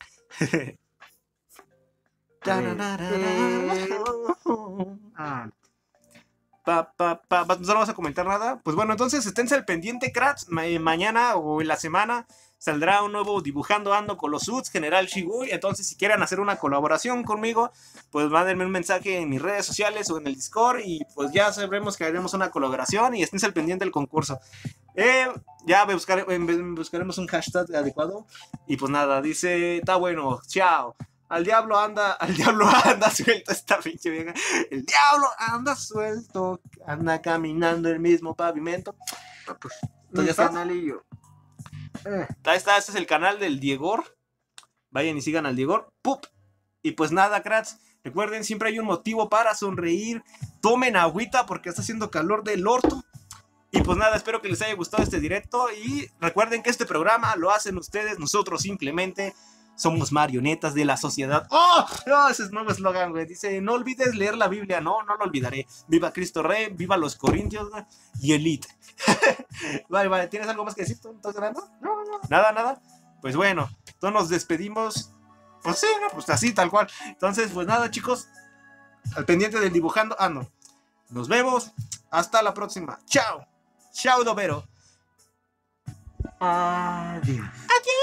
Ah, No vamos a comentar nada. Pues bueno, entonces esténse al pendiente, cracks. Mañana o en la semana saldrá un nuevo Dibujando Ando con los Suits, General Shigui. Entonces, si quieren hacer una colaboración conmigo, pues mándenme un mensaje en mis redes sociales o en el Discord. Y pues ya sabremos que haremos una colaboración. Y esténse al pendiente del concurso. Ya buscaremos un hashtag adecuado. Y pues nada, dice, está bueno, chao. Al diablo anda suelto esta pinche vieja. El diablo anda suelto, anda caminando el mismo pavimento. pues. ¿Tú ya Mi estás? canalillo. Ahí está, este es el canal del Diegor. Vayan y sigan al Diegor. ¡Pup! Y pues nada, cracks. Recuerden, siempre hay un motivo para sonreír. Tomen agüita porque está haciendo calor del orto. Y pues nada, espero que les haya gustado este directo. Y recuerden que este programa lo hacen ustedes. Nosotros simplemente somos marionetas de la sociedad. ¡Oh! ¡Oh! Ese es nuevo eslogan, güey. Dice, no olvides leer la Biblia. No, no lo olvidaré. Viva Cristo Rey, viva los Corintios, güey, y Elite. Vale. ¿Tienes algo más que decir? ¿Tú estás grabando? No. Nada. Pues bueno, entonces nos despedimos. Pues sí, ¿no? Pues así, tal cual. Entonces, pues nada, chicos. Al pendiente del Dibujando Ando. Nos vemos. Hasta la próxima. Chao. Chao, Dobero. Adiós. Adiós.